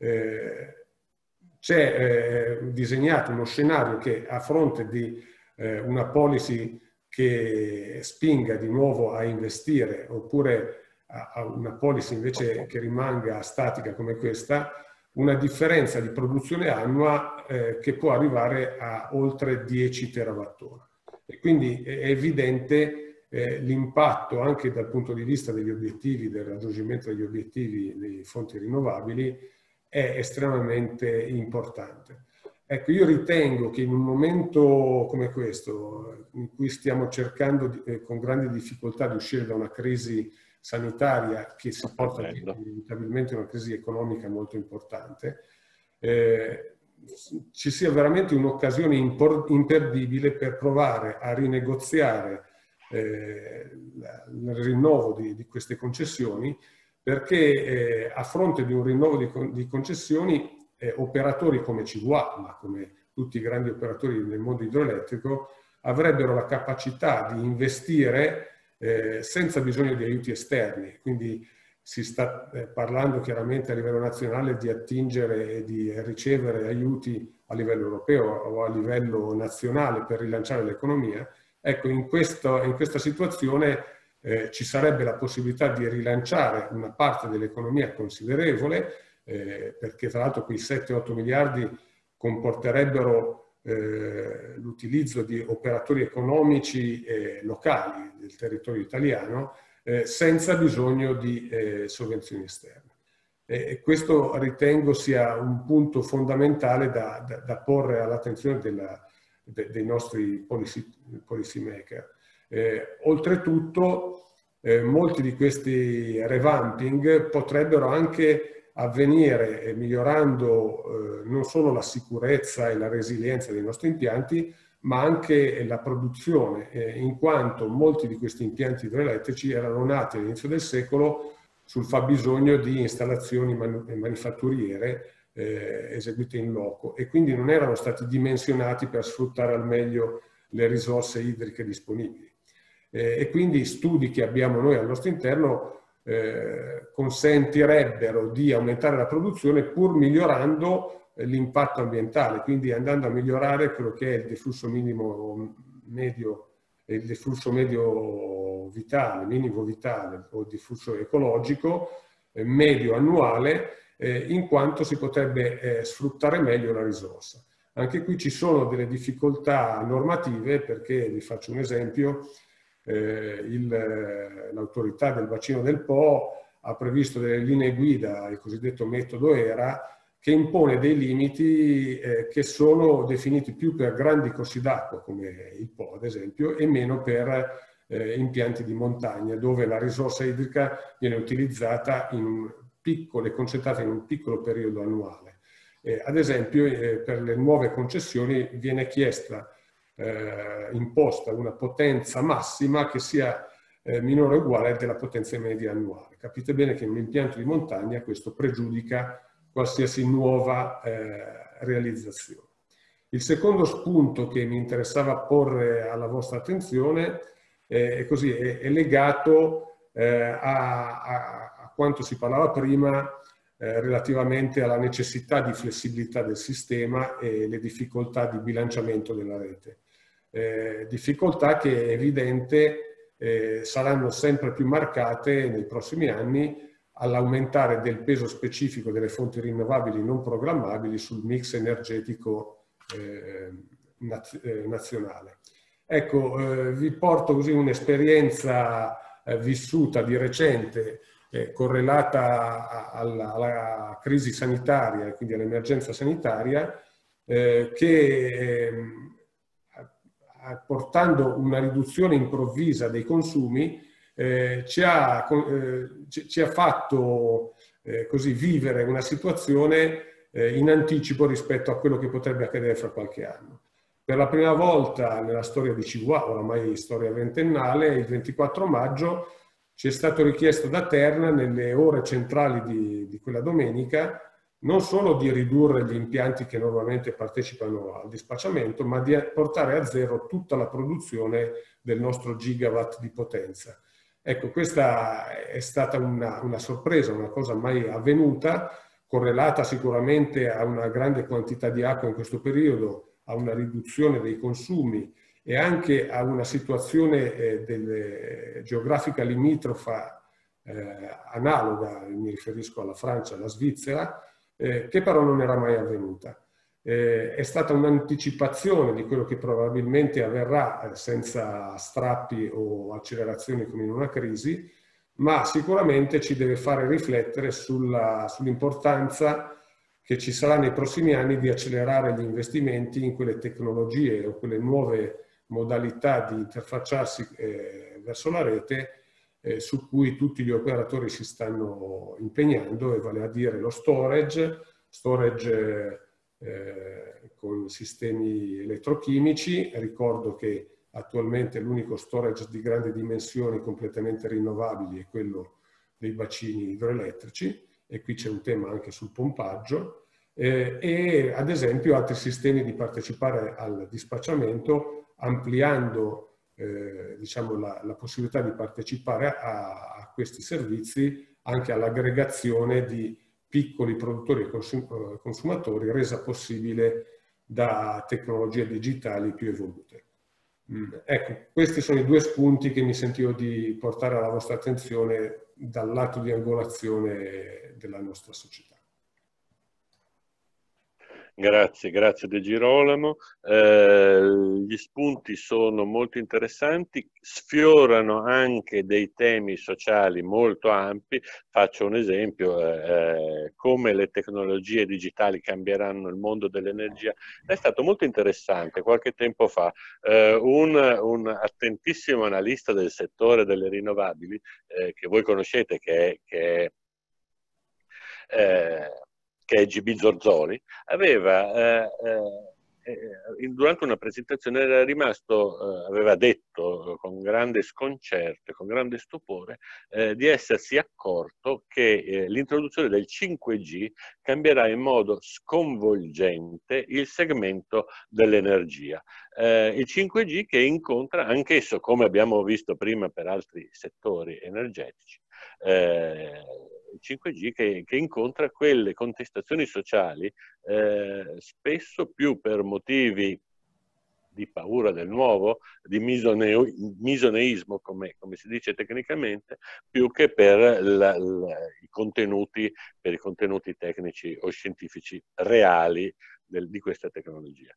c'è disegnato uno scenario che, a fronte di una policy che spinga di nuovo a investire, oppure a una policy invece che rimanga statica come questa, una differenza di produzione annua che può arrivare a oltre 10 terawattora. E quindi è evidente l'impatto anche dal punto di vista degli obiettivi, del raggiungimento degli obiettivi delle fonti rinnovabili, è estremamente importante. Ecco, io ritengo che in un momento come questo, in cui stiamo cercando con grandi difficoltà di uscire da una crisi sanitaria che si porta inevitabilmente a una crisi economica molto importante, ci sia veramente un'occasione imperdibile per provare a rinegoziare il rinnovo di queste concessioni, perché a fronte di un rinnovo di concessioni, operatori come CVA, ma come tutti i grandi operatori nel mondo idroelettrico, avrebbero la capacità di investire senza bisogno di aiuti esterni. Quindi si sta parlando chiaramente a livello nazionale di attingere e di ricevere aiuti a livello europeo o a livello nazionale per rilanciare l'economia. Ecco, in questa situazione ci sarebbe la possibilità di rilanciare una parte dell'economia considerevole, perché tra l'altro quei 7-8 miliardi comporterebbero l'utilizzo di operatori economici locali del territorio italiano, senza bisogno di sovvenzioni esterne. E questo ritengo sia un punto fondamentale da porre all'attenzione dei nostri policy maker. Oltretutto, molti di questi revamping potrebbero anche avvenire migliorando non solo la sicurezza e la resilienza dei nostri impianti, ma anche la produzione, in quanto molti di questi impianti idroelettrici erano nati all'inizio del secolo sul fabbisogno di installazioni manifatturiere eseguite in loco, e quindi non erano stati dimensionati per sfruttare al meglio le risorse idriche disponibili. E quindi studi che abbiamo noi al nostro interno consentirebbero di aumentare la produzione pur migliorando l'impatto ambientale, quindi andando a migliorare quello che è il deflusso minimo medio e il deflusso medio vitale, minimo vitale o diffuso ecologico medio annuale, in quanto si potrebbe sfruttare meglio la risorsa. Anche qui ci sono delle difficoltà normative, perché vi faccio un esempio. L'autorità del bacino del Po ha previsto delle linee guida, il cosiddetto metodo ERA, che impone dei limiti che sono definiti più per grandi corsi d'acqua, come il Po ad esempio, e meno per impianti di montagna, dove la risorsa idrica viene utilizzata e concentrata in un piccolo periodo annuale. Ad esempio, per le nuove concessioni viene imposta una potenza massima che sia minore o uguale della potenza media annuale. Capite bene che in un impianto di montagna questo pregiudica qualsiasi nuova realizzazione. Il secondo spunto che mi interessava porre alla vostra attenzione è legato a quanto si parlava prima relativamente alla necessità di flessibilità del sistema e le difficoltà di bilanciamento della rete. difficoltà che è evidente saranno sempre più marcate nei prossimi anni all'aumentare del peso specifico delle fonti rinnovabili non programmabili sul mix energetico nazionale. Ecco, vi porto così un'esperienza vissuta di recente, correlata alla crisi sanitaria e quindi all'emergenza sanitaria, che portando una riduzione improvvisa dei consumi ci ha fatto così vivere una situazione in anticipo rispetto a quello che potrebbe accadere fra qualche anno. Per la prima volta nella storia di CIWA, oramai storia ventennale, il 24 maggio ci è stato richiesto da Terna, nelle ore centrali di quella domenica, non solo di ridurre gli impianti che normalmente partecipano al dispacciamento, ma di portare a zero tutta la produzione del nostro gigawatt di potenza. Ecco, questa è stata una sorpresa, una cosa mai avvenuta, correlata sicuramente a una grande quantità di acqua in questo periodo, a una riduzione dei consumi e anche a una situazione geografica limitrofa analoga, mi riferisco alla Francia e alla Svizzera, che però non era mai avvenuta. È stata un'anticipazione di quello che probabilmente avverrà senza strappi o accelerazioni come in una crisi, ma sicuramente ci deve fare riflettere sull'importanza che ci sarà nei prossimi anni di accelerare gli investimenti in quelle tecnologie o quelle nuove modalità di interfacciarsi verso la rete su cui tutti gli operatori si stanno impegnando, e vale a dire lo storage con sistemi elettrochimici. Ricordo che attualmente l'unico storage di grandi dimensioni completamente rinnovabili è quello dei bacini idroelettrici, e qui c'è un tema anche sul pompaggio, e ad esempio altri sistemi di partecipare al dispacciamento, ampliando diciamo la possibilità di partecipare a questi servizi anche all'aggregazione di piccoli produttori e consumatori, resa possibile da tecnologie digitali più evolute. Ecco, questi sono i due spunti che mi sentivo di portare alla vostra attenzione dal lato di angolazione della nostra società. Grazie De Girolamo. Gli spunti sono molto interessanti, sfiorano anche dei temi sociali molto ampi. Faccio un esempio, come le tecnologie digitali cambieranno il mondo dell'energia. È stato molto interessante qualche tempo fa un attentissimo analista del settore delle rinnovabili, che voi conoscete, che è GB Zorzoli, aveva durante una presentazione aveva detto con grande sconcerto e con grande stupore di essersi accorto che l'introduzione del 5G cambierà in modo sconvolgente il segmento dell'energia. Il 5G che incontra anch'esso, come abbiamo visto prima per altri settori energetici, il 5G che incontra quelle contestazioni sociali spesso più per motivi di paura del nuovo, di misoneismo, come si dice tecnicamente, più che per i contenuti tecnici o scientifici reali di questa tecnologia.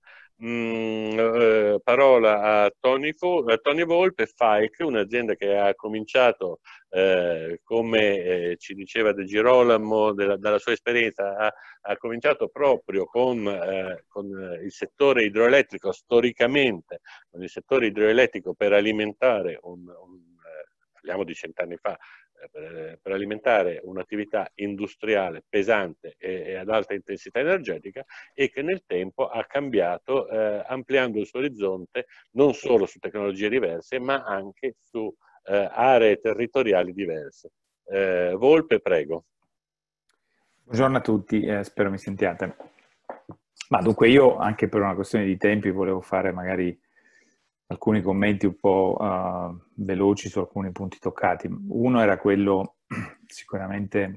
Parola a Tony Volpe, Falck, un'azienda che ha cominciato, come ci diceva De Girolamo dalla sua esperienza, ha cominciato proprio con il settore idroelettrico, storicamente, con il settore idroelettrico per alimentare parliamo di 100 anni fa, per alimentare un'attività industriale pesante e ad alta intensità energetica, e che nel tempo ha cambiato ampliando il suo orizzonte non solo su tecnologie diverse ma anche su aree territoriali diverse. Volpe, prego. Buongiorno a tutti, spero mi sentiate. Ma dunque io, anche per una questione di tempi, volevo fare magari alcuni commenti un po' veloci su alcuni punti toccati. Uno era quello sicuramente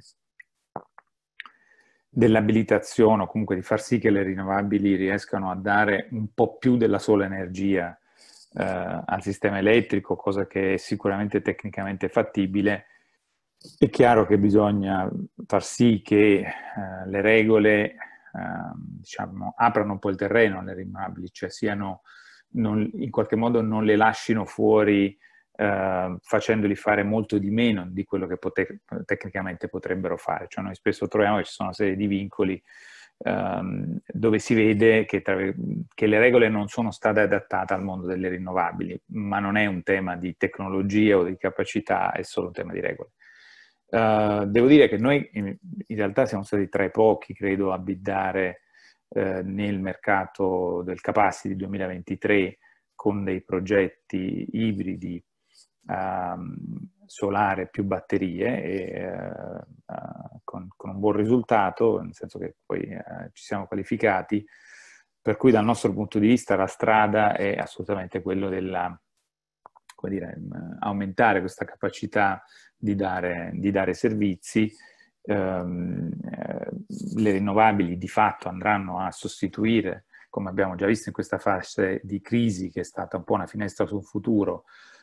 dell'abilitazione, o comunque di far sì che le rinnovabili riescano a dare un po' più della sola energia al sistema elettrico, cosa che è sicuramente tecnicamente fattibile. È chiaro che bisogna far sì che le regole diciamo, aprano un po' il terreno alle rinnovabili, cioè in qualche modo non le lascino fuori facendoli fare molto di meno di quello che tecnicamente potrebbero fare. Cioè noi spesso troviamo che ci sono una serie di vincoli dove si vede che le regole non sono state adattate al mondo delle rinnovabili, ma non è un tema di tecnologia o di capacità, è solo un tema di regole. Devo dire che noi in realtà siamo stati tra i pochi, credo, a biddare nel mercato del Capacity 2023 con dei progetti ibridi, solare più batterie, e con un buon risultato, nel senso che poi ci siamo qualificati, per cui dal nostro punto di vista la strada è assolutamente quello della, come dire, aumentare questa capacità di dare servizi. Le rinnovabili di fatto andranno a sostituire, come abbiamo già visto in questa fase di crisi, che è stata un po' una finestra sul futuro,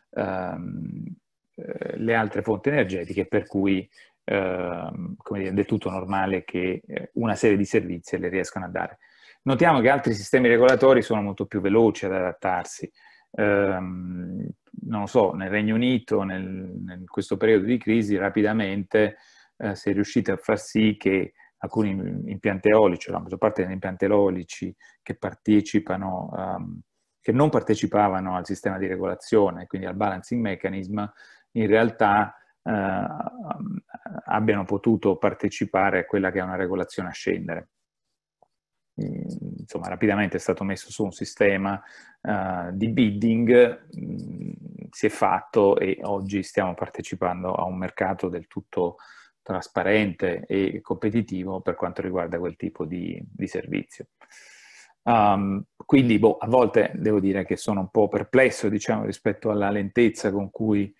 le altre fonti energetiche, per cui come dire, è del tutto normale che una serie di servizi le riescano a dare. Notiamo che altri sistemi regolatori sono molto più veloci ad adattarsi. Non lo so, nel Regno Unito, in questo periodo di crisi, rapidamente si è riusciti a far sì che alcuni impianti eolici, la maggior parte degli impianti eolici che partecipano, che non partecipavano al sistema di regolazione, quindi al balancing mechanism, in realtà abbiano potuto partecipare a quella che è una regolazione a scendere. Insomma, rapidamente è stato messo su un sistema di bidding, si è fatto, e oggi stiamo partecipando a un mercato del tutto trasparente e competitivo per quanto riguarda quel tipo di servizio. Quindi a volte devo dire che sono un po' perplesso, diciamo, rispetto alla lentezza con cui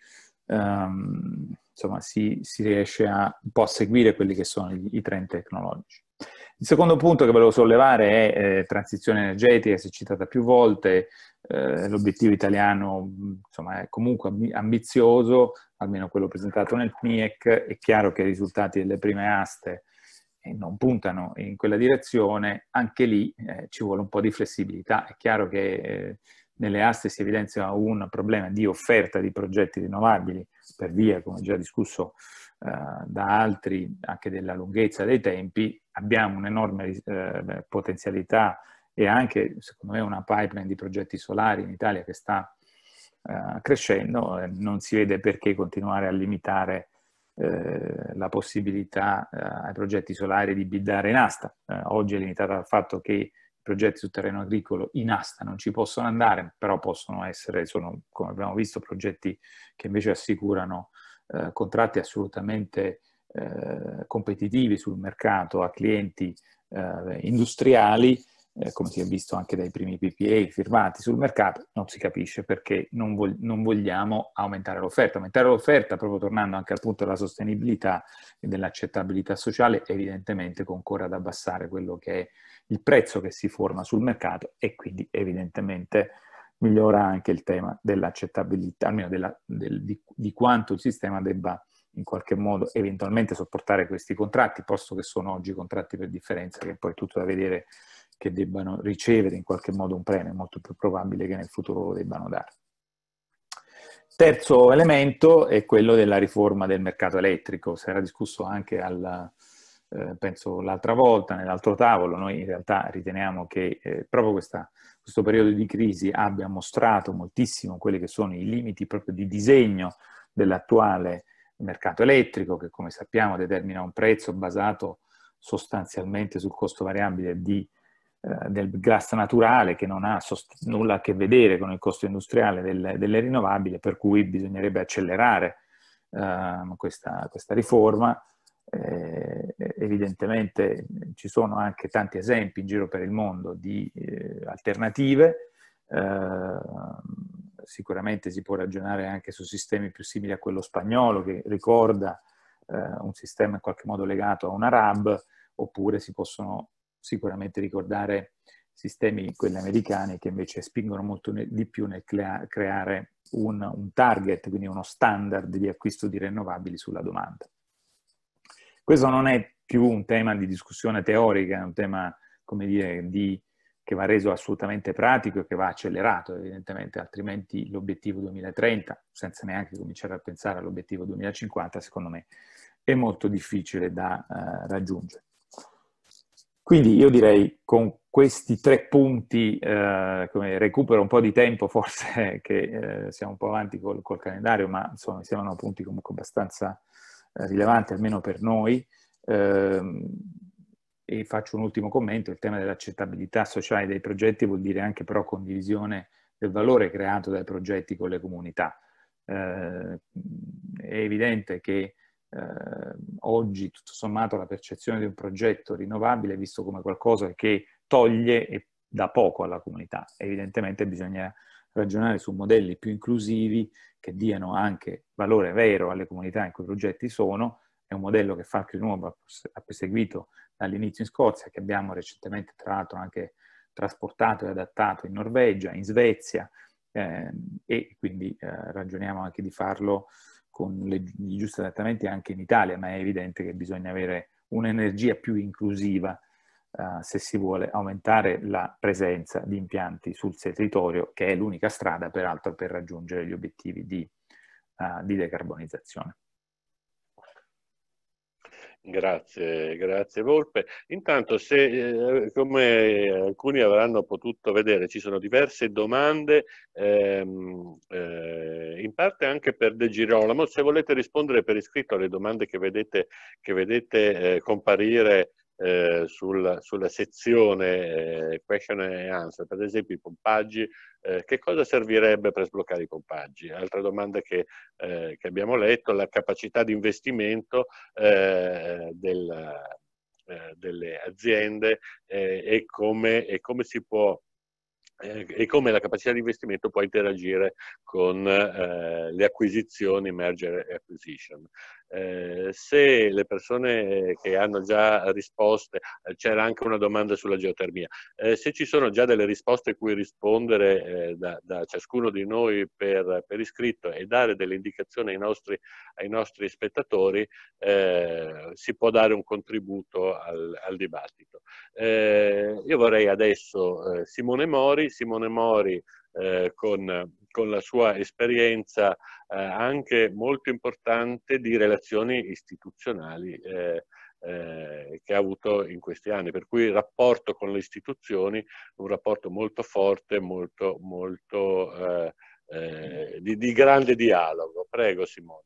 insomma, si riesce un po' a seguire quelli che sono i trend tecnologici. Il secondo punto che volevo sollevare è transizione energetica, si è citata più volte. L'obiettivo italiano, insomma, è comunque ambizioso, almeno quello presentato nel PNIEC. È chiaro che i risultati delle prime aste non puntano in quella direzione. Anche lì ci vuole un po' di flessibilità. È chiaro che nelle aste si evidenzia un problema di offerta di progetti rinnovabili per via, come già discusso da altri, anche della lunghezza dei tempi. Abbiamo un'enorme potenzialità e anche, secondo me, una pipeline di progetti solari in Italia che sta crescendo. Non si vede perché continuare a limitare la possibilità ai progetti solari di biddare in asta. Oggi è limitata dal fatto che i progetti sul terreno agricolo in asta non ci possono andare, però possono essere, come abbiamo visto, progetti che invece assicurano contratti assolutamente competitivi sul mercato a clienti industriali, come si è visto anche dai primi PPA firmati sul mercato. Non si capisce perché non vogliamo aumentare l'offerta. Aumentare l'offerta, proprio tornando anche al punto della sostenibilità e dell'accettabilità sociale, evidentemente concorre ad abbassare quello che è il prezzo che si forma sul mercato, e quindi evidentemente migliora anche il tema dell'accettabilità, almeno di quanto il sistema debba in qualche modo eventualmente sopportare questi contratti, posto che sono oggi contratti per differenza, che poi è tutto da vedere che debbano ricevere in qualche modo un premio. È molto più probabile che nel futuro lo debbano dare. Terzo elemento è quello della riforma del mercato elettrico. Si era discusso anche penso l'altra volta, nell'altro tavolo. Noi in realtà riteniamo che proprio questo periodo di crisi abbia mostrato moltissimo quelli che sono i limiti proprio di disegno dell'attuale mercato elettrico, che come sappiamo determina un prezzo basato sostanzialmente sul costo variabile del gas naturale, che non ha nulla a che vedere con il costo industriale delle rinnovabili, per cui bisognerebbe accelerare questa riforma. Evidentemente ci sono anche tanti esempi in giro per il mondo di alternative. Sicuramente si può ragionare anche su sistemi più simili a quello spagnolo, che ricorda un sistema in qualche modo legato a una RAB, oppure si possono sicuramente ricordare sistemi, quelli americani, che invece spingono molto di più nel creare un target, quindi uno standard di acquisto di rinnovabili sulla domanda. Questo non è più un tema di discussione teorica, è un tema, come dire, che va reso assolutamente pratico e che va accelerato, evidentemente, altrimenti l'obiettivo 2030, senza neanche cominciare a pensare all'obiettivo 2050, secondo me è molto difficile da raggiungere. Quindi io direi, con questi 3 punti, come recupero un po' di tempo, forse che siamo un po' avanti col calendario, ma insomma mi sembrano punti comunque abbastanza rilevanti, almeno per noi. E faccio un ultimo commento: il tema dell'accettabilità sociale dei progetti vuol dire anche però condivisione del valore creato dai progetti con le comunità. È evidente che oggi tutto sommato la percezione di un progetto rinnovabile è visto come qualcosa che toglie e dà poco alla comunità. Evidentemente bisogna ragionare su modelli più inclusivi che diano anche valore vero alle comunità in cui i progetti sono. È un modello che Falck Renewables ha seguito dall'inizio in Scozia, che abbiamo recentemente tra l'altro anche trasportato e adattato in Norvegia, in Svezia, e quindi ragioniamo anche di farlo con i giusti adattamenti anche in Italia, ma è evidente che bisogna avere un'energia più inclusiva se si vuole aumentare la presenza di impianti sul territorio, che è l'unica strada peraltro per raggiungere gli obiettivi di decarbonizzazione. Grazie Volpe. Intanto, se come alcuni avranno potuto vedere, ci sono diverse domande, in parte anche per De Girolamo. Se volete rispondere per iscritto alle domande che vedete comparire sulla sezione question and answer, per esempio i pompaggi, che cosa servirebbe per sbloccare i pompaggi? Altra domanda che abbiamo letto: la capacità di investimento delle aziende e come si può e come la capacità di investimento può interagire con le acquisizioni, merger e acquisition. Se le persone che hanno già risposte, c'era anche una domanda sulla geotermia, se ci sono già delle risposte a cui rispondere da ciascuno di noi per iscritto e dare delle indicazioni ai nostri spettatori, si può dare un contributo al dibattito. Io vorrei adesso Simone Mori, con la sua esperienza anche molto importante di relazioni istituzionali che ha avuto in questi anni, per cui il rapporto con le istituzioni, un rapporto molto forte, di grande dialogo. Prego Simone.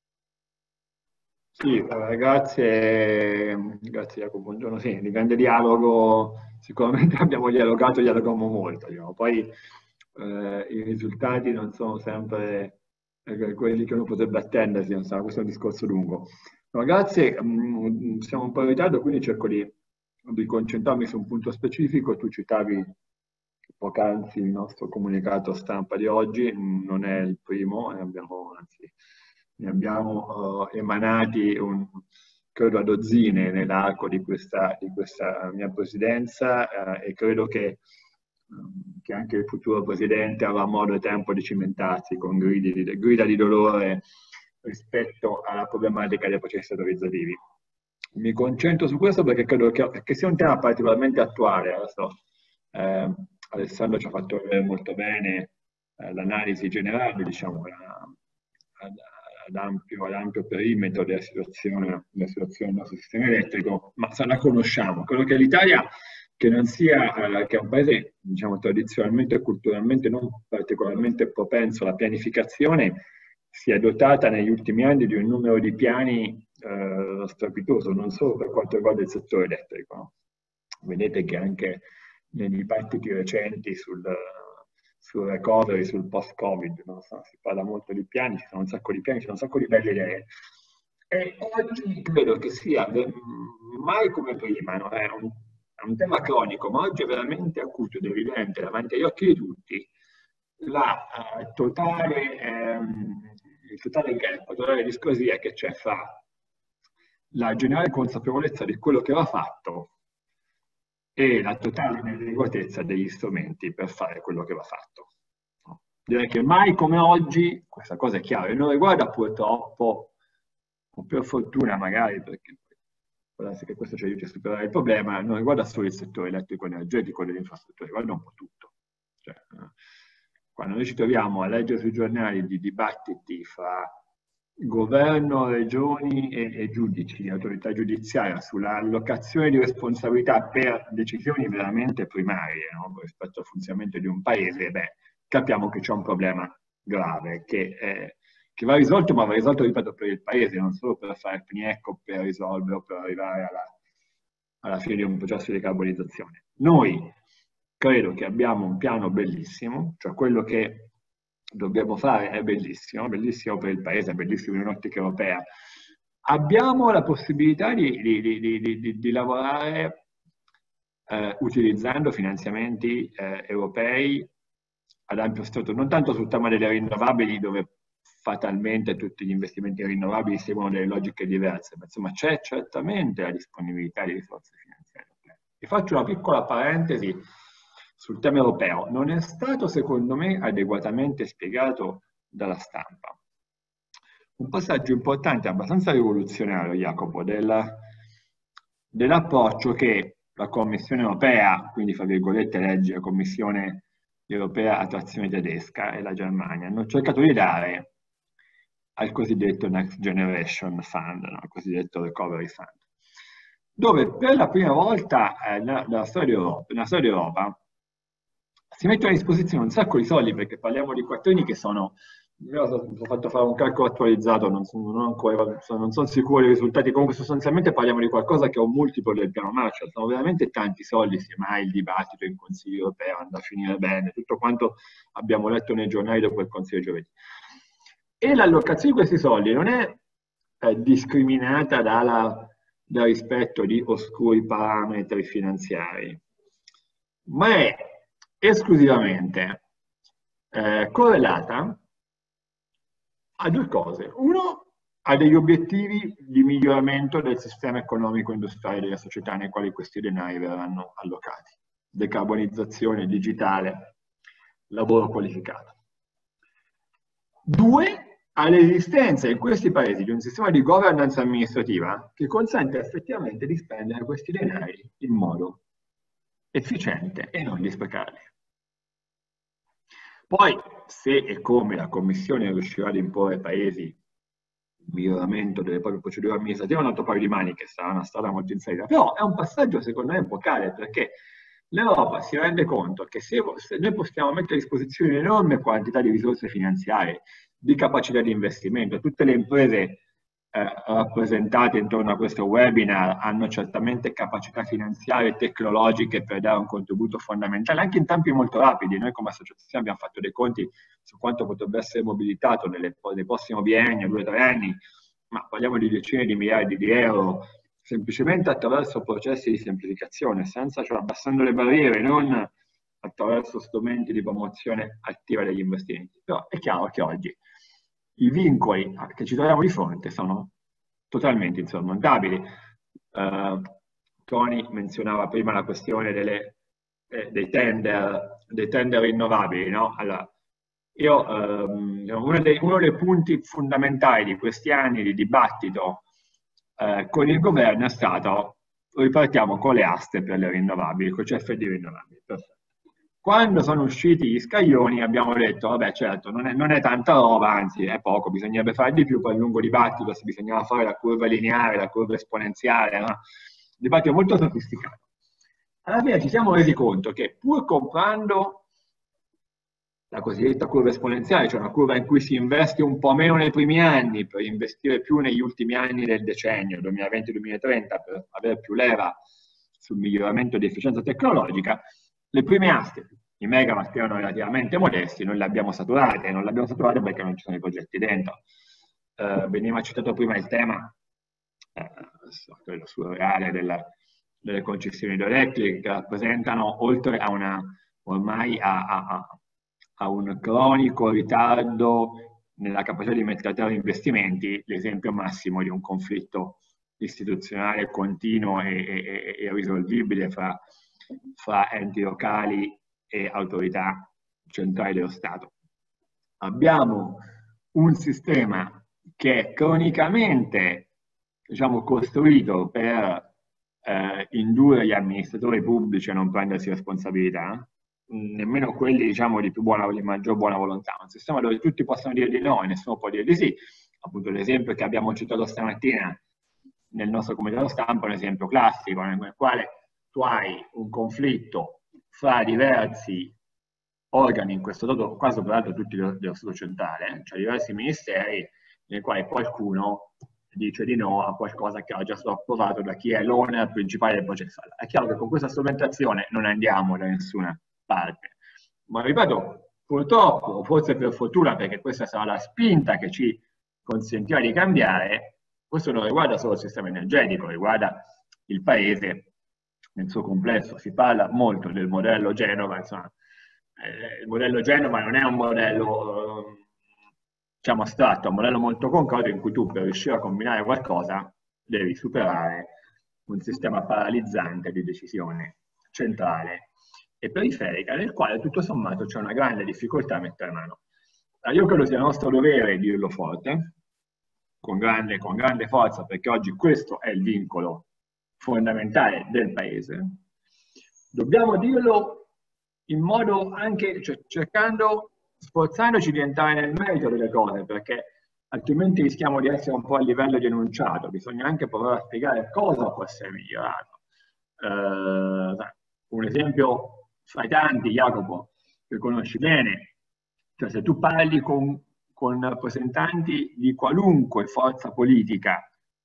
Sì, grazie Jacopo, buongiorno. Sì, di grande dialogo sicuramente abbiamo dialoghiamo molto. Diciamo. Poi i risultati non sono sempre quelli che uno potrebbe attendersi, questo è un discorso lungo. No, grazie, siamo un po' in ritardo, quindi cerco di concentrarmi su un punto specifico. Tu citavi poc'anzi il nostro comunicato stampa di oggi, non è il primo, ne abbiamo emanati credo a dozzine nell'arco di questa mia presidenza, e credo che anche il futuro presidente avrà modo e tempo di cimentarsi con grida di dolore rispetto alla problematica dei processi autorizzativi. Mi concentro su questo perché credo che sia un tema particolarmente attuale. Adesso, Alessandro ci ha fatto vedere molto bene l'analisi generale, diciamo, ad ampio perimetro della situazione del nostro sistema elettrico, ma la conosciamo. Credo che l'Italia, che non sia che è un paese, diciamo, tradizionalmente e culturalmente non particolarmente propenso alla pianificazione, sia dotata negli ultimi anni di un numero di piani strepitoso, non solo per quanto riguarda il settore elettrico. No? Vedete che anche nei dibattiti recenti sul recovery, sul post-Covid, no? Si parla molto di piani, ci sono un sacco di piani, ci sono un sacco di belle idee. E oggi credo che sia mai come prima, no? È un tema cronico, ma oggi è veramente acuto ed evidente davanti agli occhi di tutti il totale gap, la totale discrasia che c'è fra la generale consapevolezza di quello che va fatto e la totale inadeguatezza degli strumenti per fare quello che va fatto. Direi che mai come oggi, questa cosa è chiara, e non riguarda purtroppo, o per fortuna magari, perché può essere che questo ci aiuti a superare il problema, non riguarda solo il settore elettrico-energetico delle infrastrutture, riguarda un po' tutto. Cioè, quando noi ci troviamo a leggere sui giornali di dibattiti fra governo, regioni e giudici, autorità giudiziaria, sulla allocazione di responsabilità per decisioni veramente primarie, no? Rispetto al funzionamento di un paese, beh, capiamo che c'è un problema grave che va risolto, ma va risolto, ripeto, per il paese, non solo per fare il PNIEC, per risolvere o per arrivare alla fine di un processo di decarbonizzazione. Noi credo che abbiamo un piano bellissimo, cioè quello che dobbiamo fare è bellissimo, bellissimo per il paese, è bellissimo in un'ottica europea. Abbiamo la possibilità di lavorare utilizzando finanziamenti europei ad ampio stretto, non tanto sul tema delle rinnovabili, dove fatalmente tutti gli investimenti rinnovabili seguono delle logiche diverse, ma insomma c'è certamente la disponibilità di risorse finanziarie. Vi faccio una piccola parentesi sul tema europeo. Non è stato, secondo me, adeguatamente spiegato dalla stampa. Un passaggio importante, abbastanza rivoluzionario, Jacopo, dell'approccio che la Commissione europea, quindi fra virgolette legge la Commissione europea a trazione tedesca e la Germania, hanno cercato di dare al cosiddetto Next Generation Fund, no? Al cosiddetto Recovery Fund, dove per la prima volta nella storia d'Europa si mettono a disposizione un sacco di soldi, perché parliamo di quattrini che sono, io ho fatto fare un calcolo attualizzato, non sono sicuro dei risultati, comunque sostanzialmente parliamo di qualcosa che è un multiplo del piano Marshall, sono veramente tanti soldi, se mai il dibattito in Consiglio europeo andrà a finire bene, tutto quanto abbiamo letto nei giornali dopo il Consiglio giovedì. E l'allocazione di questi soldi non è discriminata dal rispetto di oscuri parametri finanziari, ma è esclusivamente correlata a due cose. Uno, a degli obiettivi di miglioramento del sistema economico industriale della società nei quali questi denari verranno allocati. Decarbonizzazione digitale, lavoro qualificato. Due, all'esistenza in questi paesi di un sistema di governance amministrativa che consente effettivamente di spendere questi denari in modo efficiente e non di sprecarli. Poi, se e come la Commissione riuscirà ad imporre ai paesi il miglioramento delle proprie procedure amministrative, è un altro paio di maniche, sarà una strada molto inserita, però è un passaggio secondo me epocale, perché l'Europa si rende conto che se noi possiamo mettere a disposizione un'enorme quantità di risorse finanziarie, di capacità di investimento, tutte le imprese rappresentate intorno a questo webinar hanno certamente capacità finanziarie e tecnologiche per dare un contributo fondamentale, anche in tempi molto rapidi. Noi come associazione abbiamo fatto dei conti su quanto potrebbe essere mobilitato nel prossimo biennio, 2 o 3 anni, ma parliamo di decine di miliardi di euro, semplicemente attraverso processi di semplificazione, cioè abbassando le barriere, non attraverso strumenti di promozione attiva degli investimenti. Però è chiaro che oggi i vincoli che ci troviamo di fronte sono totalmente insormontabili. Tony menzionava prima la questione dei tender rinnovabili, no? Allora, uno dei punti fondamentali di questi anni di dibattito con il governo è stato: ripartiamo con le aste per le rinnovabili, con i CFD rinnovabili. Perfetto. Quando sono usciti gli scaglioni abbiamo detto, vabbè certo, non è tanta roba, anzi è poco, bisognerebbe fare di più. Poi il lungo dibattito, se bisognava fare la curva lineare, la curva esponenziale, no? Un dibattito molto sofisticato. Alla fine ci siamo resi conto che pur comprando la cosiddetta curva esponenziale, cioè una curva in cui si investe un po' meno nei primi anni per investire più negli ultimi anni del decennio, 2020-2030, per avere più leva sul miglioramento di efficienza tecnologica, le prime aste, i megawatt erano relativamente modesti, non le abbiamo saturate, perché non ci sono i progetti dentro. Veniva citato prima il tema, quello surreale delle concessioni idroelettriche, che rappresentano, oltre a ormai a un cronico ritardo nella capacità di mettere a terra investimenti, l'esempio massimo di un conflitto istituzionale continuo e irrisolvibile fra fra enti locali e autorità centrali dello Stato. Abbiamo un sistema che è cronicamente, diciamo, costruito per indurre gli amministratori pubblici a non prendersi responsabilità, nemmeno quelli, diciamo, di maggior buona volontà. Un sistema dove tutti possono dire di no e nessuno può dire di sì. Appunto l'esempio che abbiamo citato stamattina nel nostro comitato stampa è un esempio classico nel quale tu hai un conflitto fra diversi organi, in questo caso peraltro tutti dello Stato centrale, cioè diversi ministeri, nei quali qualcuno dice di no a qualcosa che ha già stato approvato da chi è l'owner principale del processo. È chiaro che con questa strumentazione non andiamo da nessuna parte, ma ripeto, purtroppo, forse per fortuna, perché questa sarà la spinta che ci consentirà di cambiare, questo non riguarda solo il sistema energetico, riguarda il paese nel suo complesso. Si parla molto del modello Genova, insomma, il modello Genova non è un modello diciamo astratto, è un modello molto concreto in cui tu per riuscire a combinare qualcosa devi superare un sistema paralizzante di decisione centrale e periferica, nel quale tutto sommato c'è una grande difficoltà a mettere mano. Io credo sia nostro dovere dirlo forte, con grande forza, perché oggi questo è il vincolo fondamentale del Paese. Dobbiamo dirlo in modo anche, cioè, sforzandoci di entrare nel merito delle cose, perché altrimenti rischiamo di essere un po' a livello di enunciato. Bisogna anche provare a spiegare cosa può essere migliorato. Un esempio fra i tanti, Jacopo, che conosci bene, cioè se tu parli con rappresentanti di qualunque forza politica,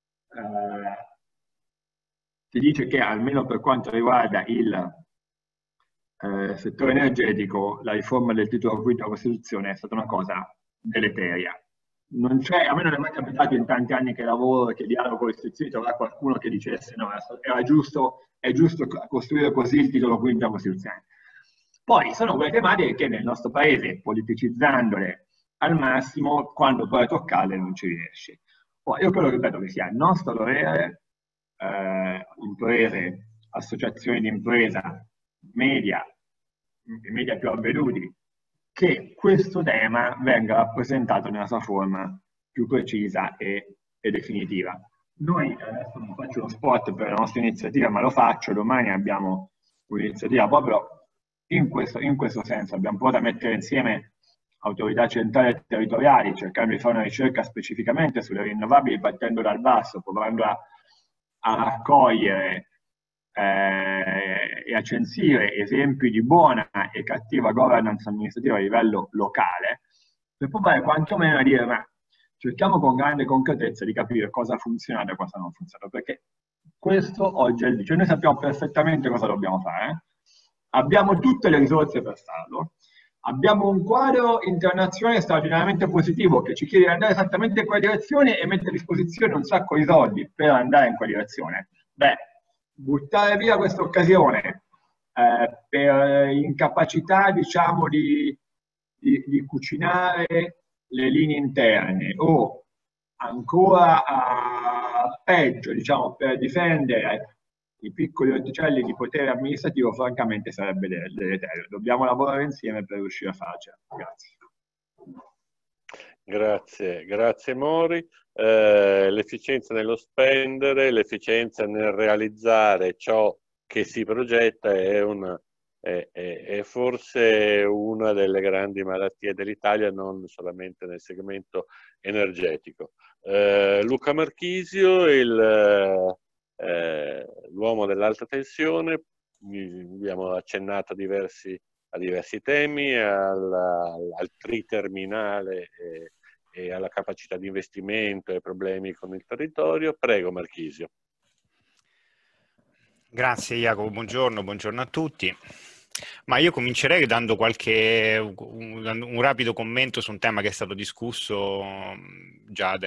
ti dice che almeno per quanto riguarda il settore energetico, la riforma del titolo quinto della Costituzione è stata una cosa deleteria. Non c'è, a me non è mai capitato in tanti anni che lavoro e che dialogo con le istituzioni trovare qualcuno che dicesse no, è giusto costruire così il titolo quinto della Costituzione. Poi sono quelle tematiche che nel nostro paese, politicizzandole al massimo, quando poi a toccarle non ci riesce. Poi io quello che ripeto che sia il nostro dovere, imprese, associazioni di impresa, media più avveduti, che questo tema venga rappresentato nella sua forma più precisa e definitiva. Noi adesso non faccio uno spot per la nostra iniziativa, ma lo faccio, domani abbiamo un'iniziativa proprio in questo senso. Abbiamo provato a mettere insieme autorità centrali e territoriali, cercando di fare una ricerca specificamente sulle rinnovabili, partendo dal basso, provando a raccogliere e a censire esempi di buona e cattiva governance amministrativa a livello locale, per provare quantomeno a dire ma cerchiamo con grande concretezza di capire cosa ha funzionato e cosa non ha funzionato, perché questo oggi è il cioè noi sappiamo perfettamente cosa dobbiamo fare, abbiamo tutte le risorse per farlo, abbiamo un quadro internazionale straordinariamente positivo che ci chiede di andare esattamente in quella direzione e mette a disposizione un sacco di soldi per andare in quella direzione. Beh, buttare via questa occasione per incapacità, diciamo, di cucinare le linee interne o ancora peggio, diciamo, per difendere i piccoli orticelli di potere amministrativo, francamente sarebbe deleterio. Dobbiamo lavorare insieme per riuscire a farcela. Grazie. Grazie Mori. L'efficienza nello spendere, l'efficienza nel realizzare ciò che si progetta è forse una delle grandi malattie dell'Italia, non solamente nel segmento energetico. Luca Marchisio, l'uomo dell'alta tensione, abbiamo accennato a diversi temi, al triterminale e alla capacità di investimento e problemi con il territorio. Prego Marchisio. Grazie Jacopo, buongiorno a tutti. Ma io comincerei dando un rapido commento su un tema che è stato discusso già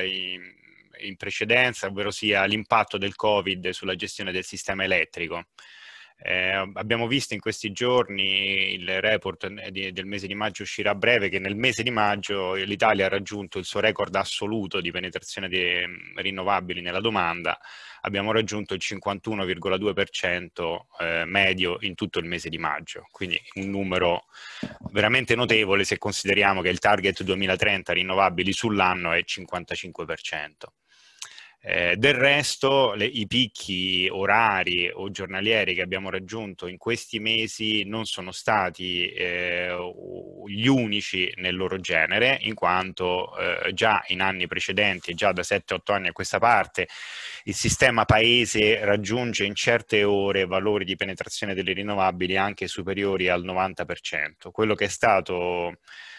in precedenza, ovvero sia l'impatto del Covid sulla gestione del sistema elettrico. Abbiamo visto in questi giorni il report del mese di maggio, uscirà a breve, che nel mese di maggio l'Italia ha raggiunto il suo record assoluto di penetrazione di rinnovabili nella domanda. Abbiamo raggiunto il 51,2% medio in tutto il mese di maggio, quindi un numero veramente notevole se consideriamo che il target 2030 rinnovabili sull'anno è 55%. Del resto i picchi orari o giornalieri che abbiamo raggiunto in questi mesi non sono stati gli unici nel loro genere, in quanto già in anni precedenti, già da 7-8 anni a questa parte, il sistema paese raggiunge in certe ore valori di penetrazione delle rinnovabili anche superiori al 90%. Quello che è stato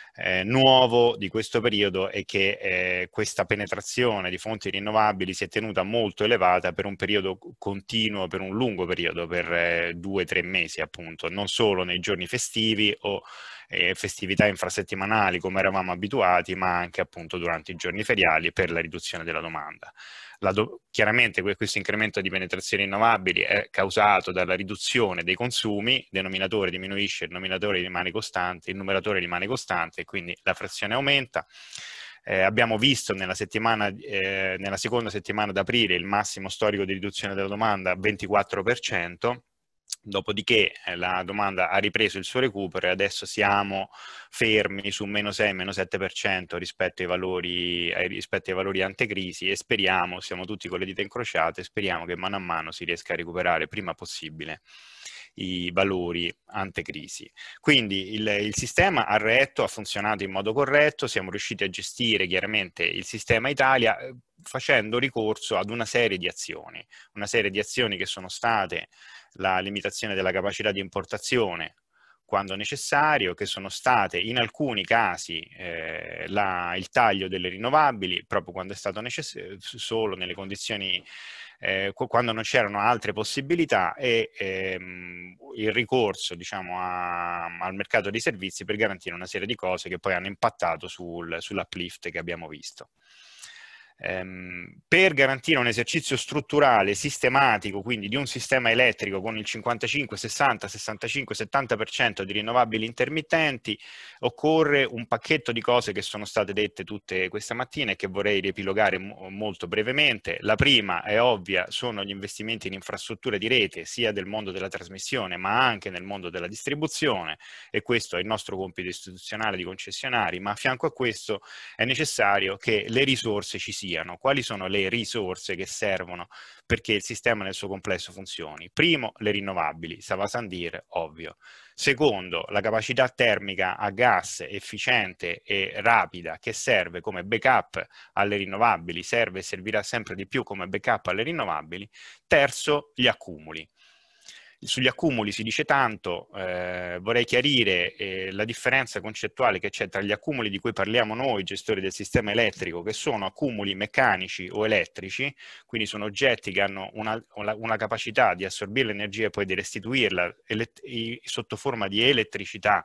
nuovo di questo periodo è che questa penetrazione di fonti rinnovabili si è tenuta molto elevata per un periodo continuo, per un lungo periodo, per 2-3 mesi appunto, non solo nei giorni festivi o festività infrasettimanali come eravamo abituati, ma anche appunto durante i giorni feriali per la riduzione della domanda. Chiaramente questo incremento di penetrazioni rinnovabili è causato dalla riduzione dei consumi, il denominatore diminuisce, il numeratore rimane costante, il numeratore rimane costante e quindi la frazione aumenta. Abbiamo visto nella seconda settimana d'aprile il massimo storico di riduzione della domanda, 24%. Dopodiché la domanda ha ripreso il suo recupero e adesso siamo fermi su -6-7% rispetto ai valori antecrisi e speriamo, siamo tutti con le dita incrociate, speriamo che mano a mano si riesca a recuperare prima possibile i valori antecrisi. Quindi il sistema ha retto, ha funzionato in modo corretto, siamo riusciti a gestire chiaramente il sistema Italia facendo ricorso ad una serie di azioni che sono state la limitazione della capacità di importazione quando necessario, che sono state in alcuni casi il taglio delle rinnovabili proprio quando è stato necessario, solo nelle condizioni quando non c'erano altre possibilità, e il ricorso diciamo al mercato dei servizi per garantire una serie di cose che poi hanno impattato sull'uplift che abbiamo visto. Per garantire un esercizio strutturale sistematico, quindi di un sistema elettrico con il 55, 60, 65, 70% di rinnovabili intermittenti, occorre un pacchetto di cose che sono state dette tutte questa mattina e che vorrei riepilogare molto brevemente. La prima è ovvia, sono gli investimenti in infrastrutture di rete, sia del mondo della trasmissione ma anche nel mondo della distribuzione, e questo è il nostro compito istituzionale di concessionari, ma a fianco a questo è necessario che le risorse ci siano. Quali sono le risorse che servono perché il sistema nel suo complesso funzioni? Primo, le rinnovabili, ça va sans dire, ovvio. Secondo, la capacità termica a gas efficiente e rapida che serve come backup alle rinnovabili, serve e servirà sempre di più come backup alle rinnovabili. Terzo, gli accumuli. Sugli accumuli si dice tanto, vorrei chiarire la differenza concettuale che c'è tra gli accumuli di cui parliamo noi, gestori del sistema elettrico, che sono accumuli meccanici o elettrici, quindi sono oggetti che hanno una capacità di assorbire l'energia e poi di restituirla sotto forma di elettricità,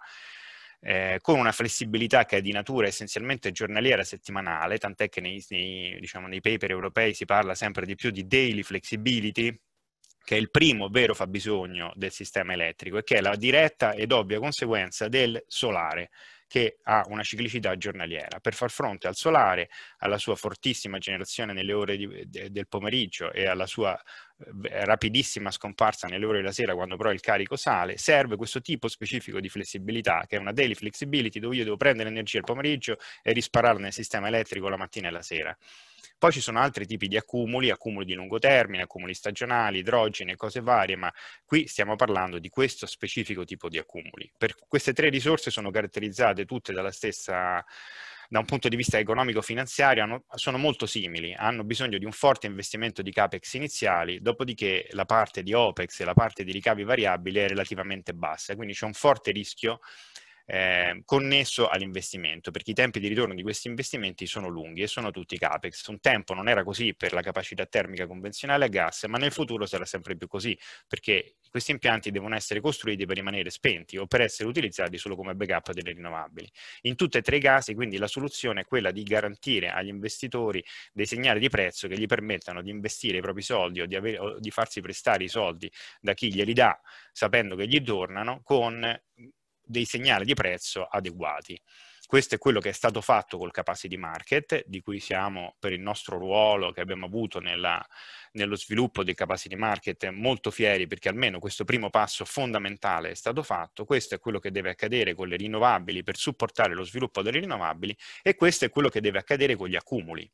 con una flessibilità che è di natura essenzialmente giornaliera, settimanale, tant'è che nei paper europei si parla sempre di più di daily flexibility, che è il primo vero fabbisogno del sistema elettrico e che è la diretta ed ovvia conseguenza del solare, che ha una ciclicità giornaliera. Per far fronte al solare, alla sua fortissima generazione nelle ore del pomeriggio e alla sua rapidissima scomparsa nelle ore della sera quando però il carico sale, serve questo tipo specifico di flessibilità, che è una daily flexibility, dove io devo prendere energia il pomeriggio e rispararla nel sistema elettrico la mattina e la sera. Poi ci sono altri tipi di accumuli di lungo termine, accumuli stagionali, idrogeni, cose varie, ma qui stiamo parlando di questo specifico tipo di accumuli. Queste tre risorse sono caratterizzate tutte dalla stessa, da un punto di vista economico-finanziario, sono molto simili, hanno bisogno di un forte investimento di capex iniziali, dopodiché la parte di opex e la parte di ricavi variabili è relativamente bassa, quindi c'è un forte rischio connesso all'investimento, perché i tempi di ritorno di questi investimenti sono lunghi e sono tutti capex. Un tempo non era così per la capacità termica convenzionale a gas, ma nel futuro sarà sempre più così, perché questi impianti devono essere costruiti per rimanere spenti o per essere utilizzati solo come backup delle rinnovabili. In tutti e tre i casi, quindi, la soluzione è quella di garantire agli investitori dei segnali di prezzo che gli permettano di investire i propri soldi o di farsi prestare i soldi da chi glieli dà, sapendo che gli tornano, con dei segnali di prezzo adeguati. Questo è quello che è stato fatto col capacity market, di cui siamo, per il nostro ruolo che abbiamo avuto nello sviluppo del capacity market, molto fieri, perché almeno questo primo passo fondamentale è stato fatto. Questo è quello che deve accadere con le rinnovabili per supportare lo sviluppo delle rinnovabili, e questo è quello che deve accadere con gli accumuli.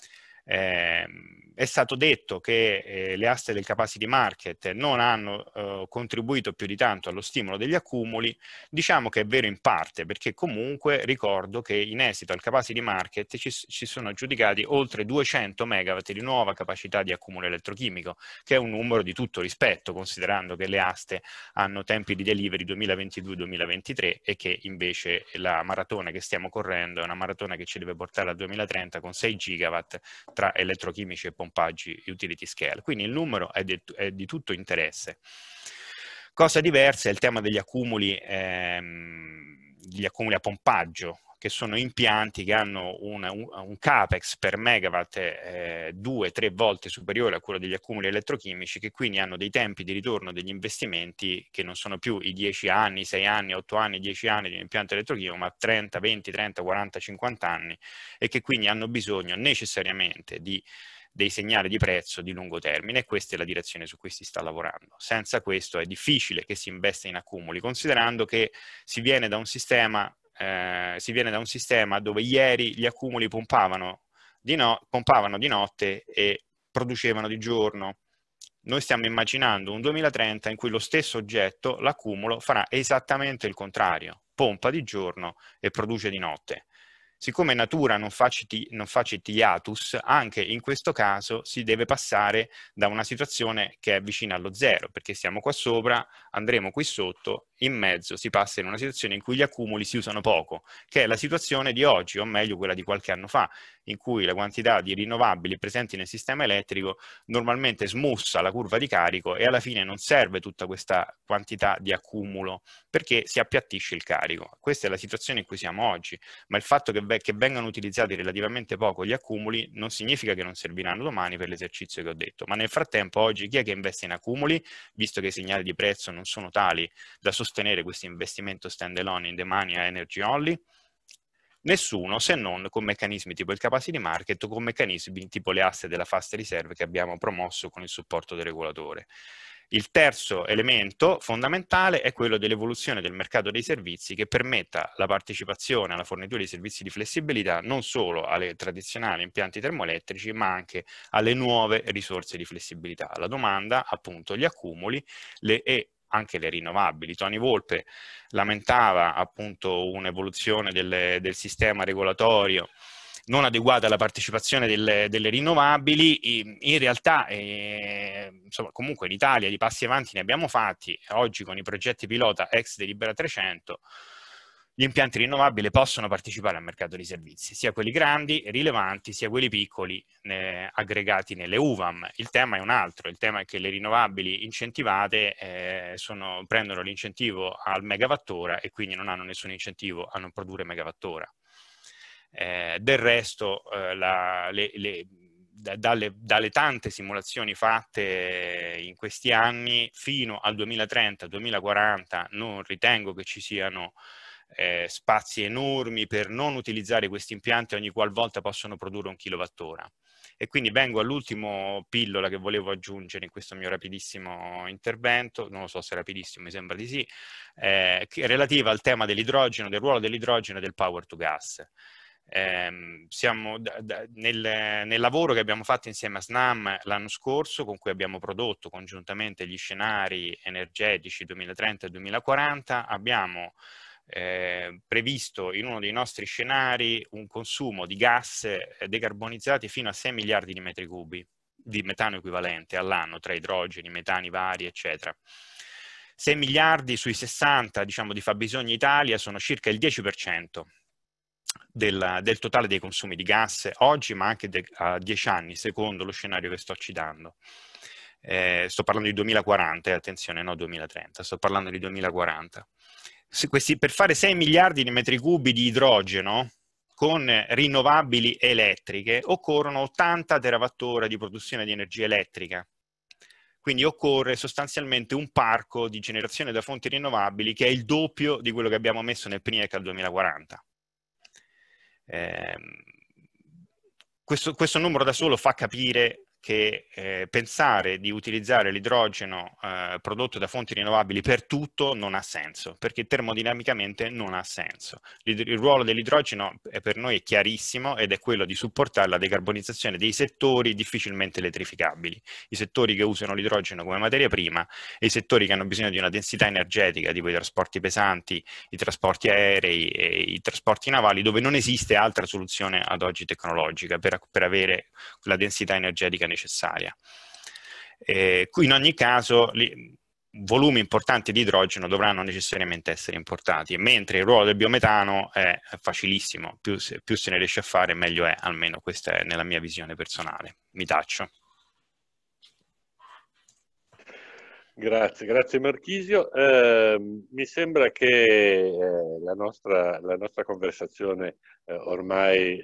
È stato detto che le aste del capacity market non hanno contribuito più di tanto allo stimolo degli accumuli. Diciamo che è vero in parte, perché comunque ricordo che in esito al capacity market ci sono aggiudicati oltre 200 megawatt di nuova capacità di accumulo elettrochimico, che è un numero di tutto rispetto, considerando che le aste hanno tempi di delivery 2022-2023 e che invece la maratona che stiamo correndo è una maratona che ci deve portare al 2030 con 6 gigawatt tra elettrochimici e pompaggi utility scale. Quindi il numero è di tutto interesse. Cosa diversa è il tema degli accumuli a pompaggio, che sono impianti che hanno un capex per megawatt 2-3 volte superiore a quello degli accumuli elettrochimici, che quindi hanno dei tempi di ritorno degli investimenti che non sono più i 10 anni, 6 anni, 8 anni, 10 anni di un impianto elettrochimico, ma 30, 20, 30, 40, 50 anni, e che quindi hanno bisogno necessariamente di dei segnali di prezzo di lungo termine, e questa è la direzione su cui si sta lavorando. Senza questo è difficile che si investa in accumuli, considerando che si viene da un sistema dove ieri gli accumuli pompavano di notte e producevano di giorno. Noi stiamo immaginando un 2030 in cui lo stesso oggetto, l'accumulo, farà esattamente il contrario: pompa di giorno e produce di notte. Siccome natura non facit hiatus, anche in questo caso si deve passare da una situazione che è vicina allo zero, perché siamo qua sopra, andremo qui sotto, in mezzo si passa in una situazione in cui gli accumuli si usano poco, che è la situazione di oggi, o meglio quella di qualche anno fa, in cui la quantità di rinnovabili presenti nel sistema elettrico normalmente smussa la curva di carico e alla fine non serve tutta questa quantità di accumulo, perché si appiattisce il carico. Questa è la situazione in cui siamo oggi, ma il fatto che vengano utilizzati relativamente poco gli accumuli non significa che non serviranno domani per l'esercizio che ho detto. Ma nel frattempo oggi chi è che investe in accumuli, visto che i segnali di prezzo non sono tali da sostenere questo investimento stand alone in demand a energy only? Nessuno, se non con meccanismi tipo il capacity market o con meccanismi tipo le aste della fast reserve che abbiamo promosso con il supporto del regolatore. Il terzo elemento fondamentale è quello dell'evoluzione del mercato dei servizi, che permetta la partecipazione alla fornitura di servizi di flessibilità non solo alle tradizionali impianti termoelettrici, ma anche alle nuove risorse di flessibilità. La domanda, appunto, gli accumuli e anche le rinnovabili. Tony Volpe lamentava appunto un'evoluzione del sistema regolatorio non adeguata alla partecipazione delle rinnovabili. In realtà, insomma, comunque in Italia di passi avanti ne abbiamo fatti. Oggi con i progetti pilota ex Delibera 300 gli impianti rinnovabili possono partecipare al mercato dei servizi, sia quelli grandi e rilevanti, sia quelli piccoli aggregati nelle UVAM. Il tema è un altro, il tema è che le rinnovabili incentivate prendono l'incentivo al megawattora e quindi non hanno nessun incentivo a non produrre megawattora. Del resto, dalle tante simulazioni fatte in questi anni, fino al 2030-2040 non ritengo che ci siano spazi enormi per non utilizzare questi impianti ogni qualvolta possono produrre 1 kilowattora. E quindi vengo all'ultimo pillola che volevo aggiungere in questo mio rapidissimo intervento, non lo so se è rapidissimo, mi sembra di sì, che è relativa al tema dell'idrogeno, del ruolo dell'idrogeno e del power to gas. Siamo nel lavoro che abbiamo fatto insieme a SNAM l'anno scorso, con cui abbiamo prodotto congiuntamente gli scenari energetici 2030 e 2040, abbiamo previsto in uno dei nostri scenari un consumo di gas decarbonizzati fino a 6 miliardi di metri cubi di metano equivalente all'anno, tra idrogeni, metani vari, eccetera. 6 miliardi sui 60, diciamo, di fabbisogni Italia sono circa il 10% del totale dei consumi di gas oggi, ma anche a 10 anni, secondo lo scenario che sto citando. Sto parlando di 2040, attenzione, no 2030, sto parlando di 2040. Per fare 6 miliardi di metri cubi di idrogeno con rinnovabili elettriche occorrono 80 terawattora di produzione di energia elettrica. Quindi occorre sostanzialmente un parco di generazione da fonti rinnovabili che è il doppio di quello che abbiamo messo nel PNIEC al 2040. Questo numero da solo fa capire che pensare di utilizzare l'idrogeno prodotto da fonti rinnovabili per tutto non ha senso, perché termodinamicamente non ha senso. Il ruolo dell'idrogeno per noi è chiarissimo ed è quello di supportare la decarbonizzazione dei settori difficilmente elettrificabili, i settori che usano l'idrogeno come materia prima e i settori che hanno bisogno di una densità energetica, tipo i trasporti pesanti, i trasporti aerei e i trasporti navali, dove non esiste altra soluzione ad oggi tecnologica per avere la densità energetica necessaria. In ogni caso volumi importanti di idrogeno dovranno necessariamente essere importati, mentre il ruolo del biometano è facilissimo, più se ne riesce a fare meglio è, almeno questa è nella mia visione personale. Mi taccio. Grazie Marchisio. Mi sembra che la nostra conversazione ormai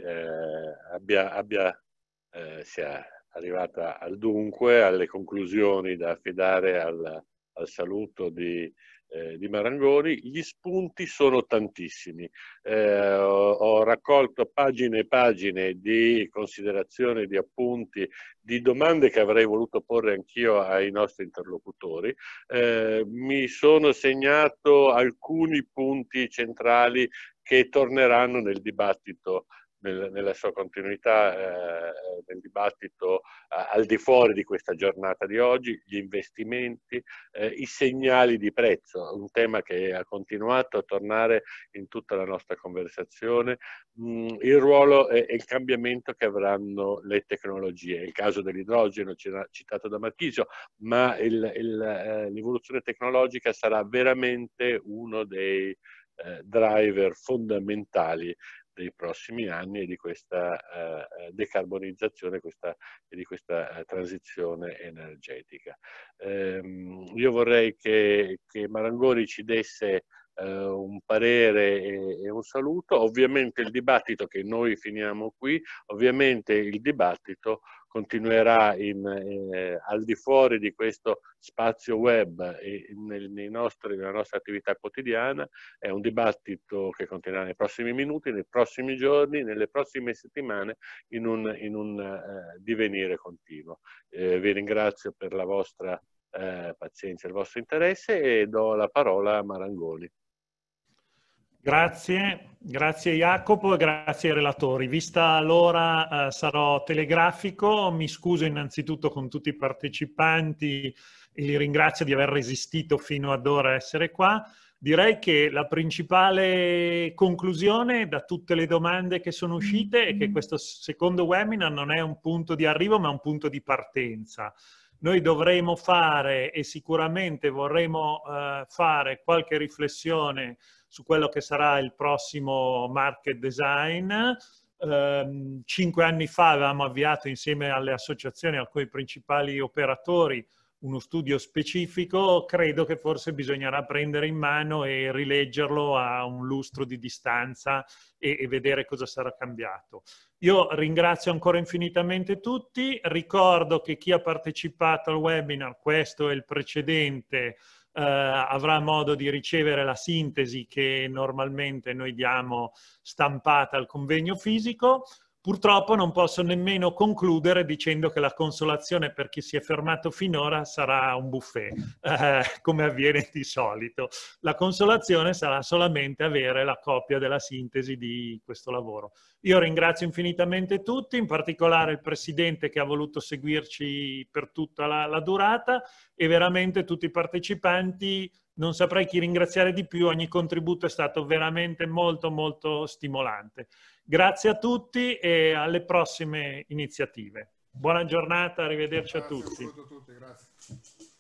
sia arrivata al dunque, alle conclusioni da affidare al saluto di Marangoni. Gli spunti sono tantissimi. Ho raccolto pagine e pagine di considerazioni, di appunti, di domande che avrei voluto porre anch'io ai nostri interlocutori. Mi sono segnato alcuni punti centrali che torneranno nel dibattito, nella sua continuità, nel dibattito al di fuori di questa giornata di oggi, gli investimenti, i segnali di prezzo, un tema che ha continuato a tornare in tutta la nostra conversazione, il ruolo e il cambiamento che avranno le tecnologie. Il caso dell'idrogeno citato da Marchisio, ma l'evoluzione tecnologica sarà veramente uno dei driver fondamentali dei prossimi anni e di questa decarbonizzazione e di questa transizione energetica. Io vorrei che Marangoni ci desse un parere e un saluto. Ovviamente il dibattito, che noi finiamo qui, ovviamente il dibattito continuerà al di fuori di questo spazio web e nella nostra attività quotidiana. È un dibattito che continuerà nei prossimi minuti, nei prossimi giorni, nelle prossime settimane, in un divenire continuo. Vi ringrazio per la vostra pazienza e il vostro interesse e do la parola a Marangoni. Grazie Jacopo e grazie ai relatori. Vista l'ora sarò telegrafico, mi scuso innanzitutto con tutti i partecipanti e li ringrazio di aver resistito fino ad ora a essere qua. Direi che la principale conclusione da tutte le domande che sono uscite è che questo secondo webinar non è un punto di arrivo ma un punto di partenza. Noi dovremo fare e sicuramente vorremmo fare qualche riflessione su quello che sarà il prossimo market design. 5 anni fa avevamo avviato insieme alle associazioni, alcuni principali operatori, uno studio specifico. Credo che forse bisognerà prendere in mano e rileggerlo a un lustro di distanza e vedere cosa sarà cambiato. Io ringrazio ancora infinitamente tutti, ricordo che chi ha partecipato al webinar, questo e il precedente, avrà modo di ricevere la sintesi che normalmente noi diamo stampata al convegno fisico. Purtroppo non posso nemmeno concludere dicendo che la consolazione per chi si è fermato finora sarà un buffet, come avviene di solito. La consolazione sarà solamente avere la copia della sintesi di questo lavoro. Io ringrazio infinitamente tutti, in particolare il Presidente che ha voluto seguirci per tutta la durata e veramente tutti i partecipanti. Non saprei chi ringraziare di più, ogni contributo è stato veramente molto molto stimolante. Grazie a tutti e alle prossime iniziative. Buona giornata, arrivederci a tutti. Grazie.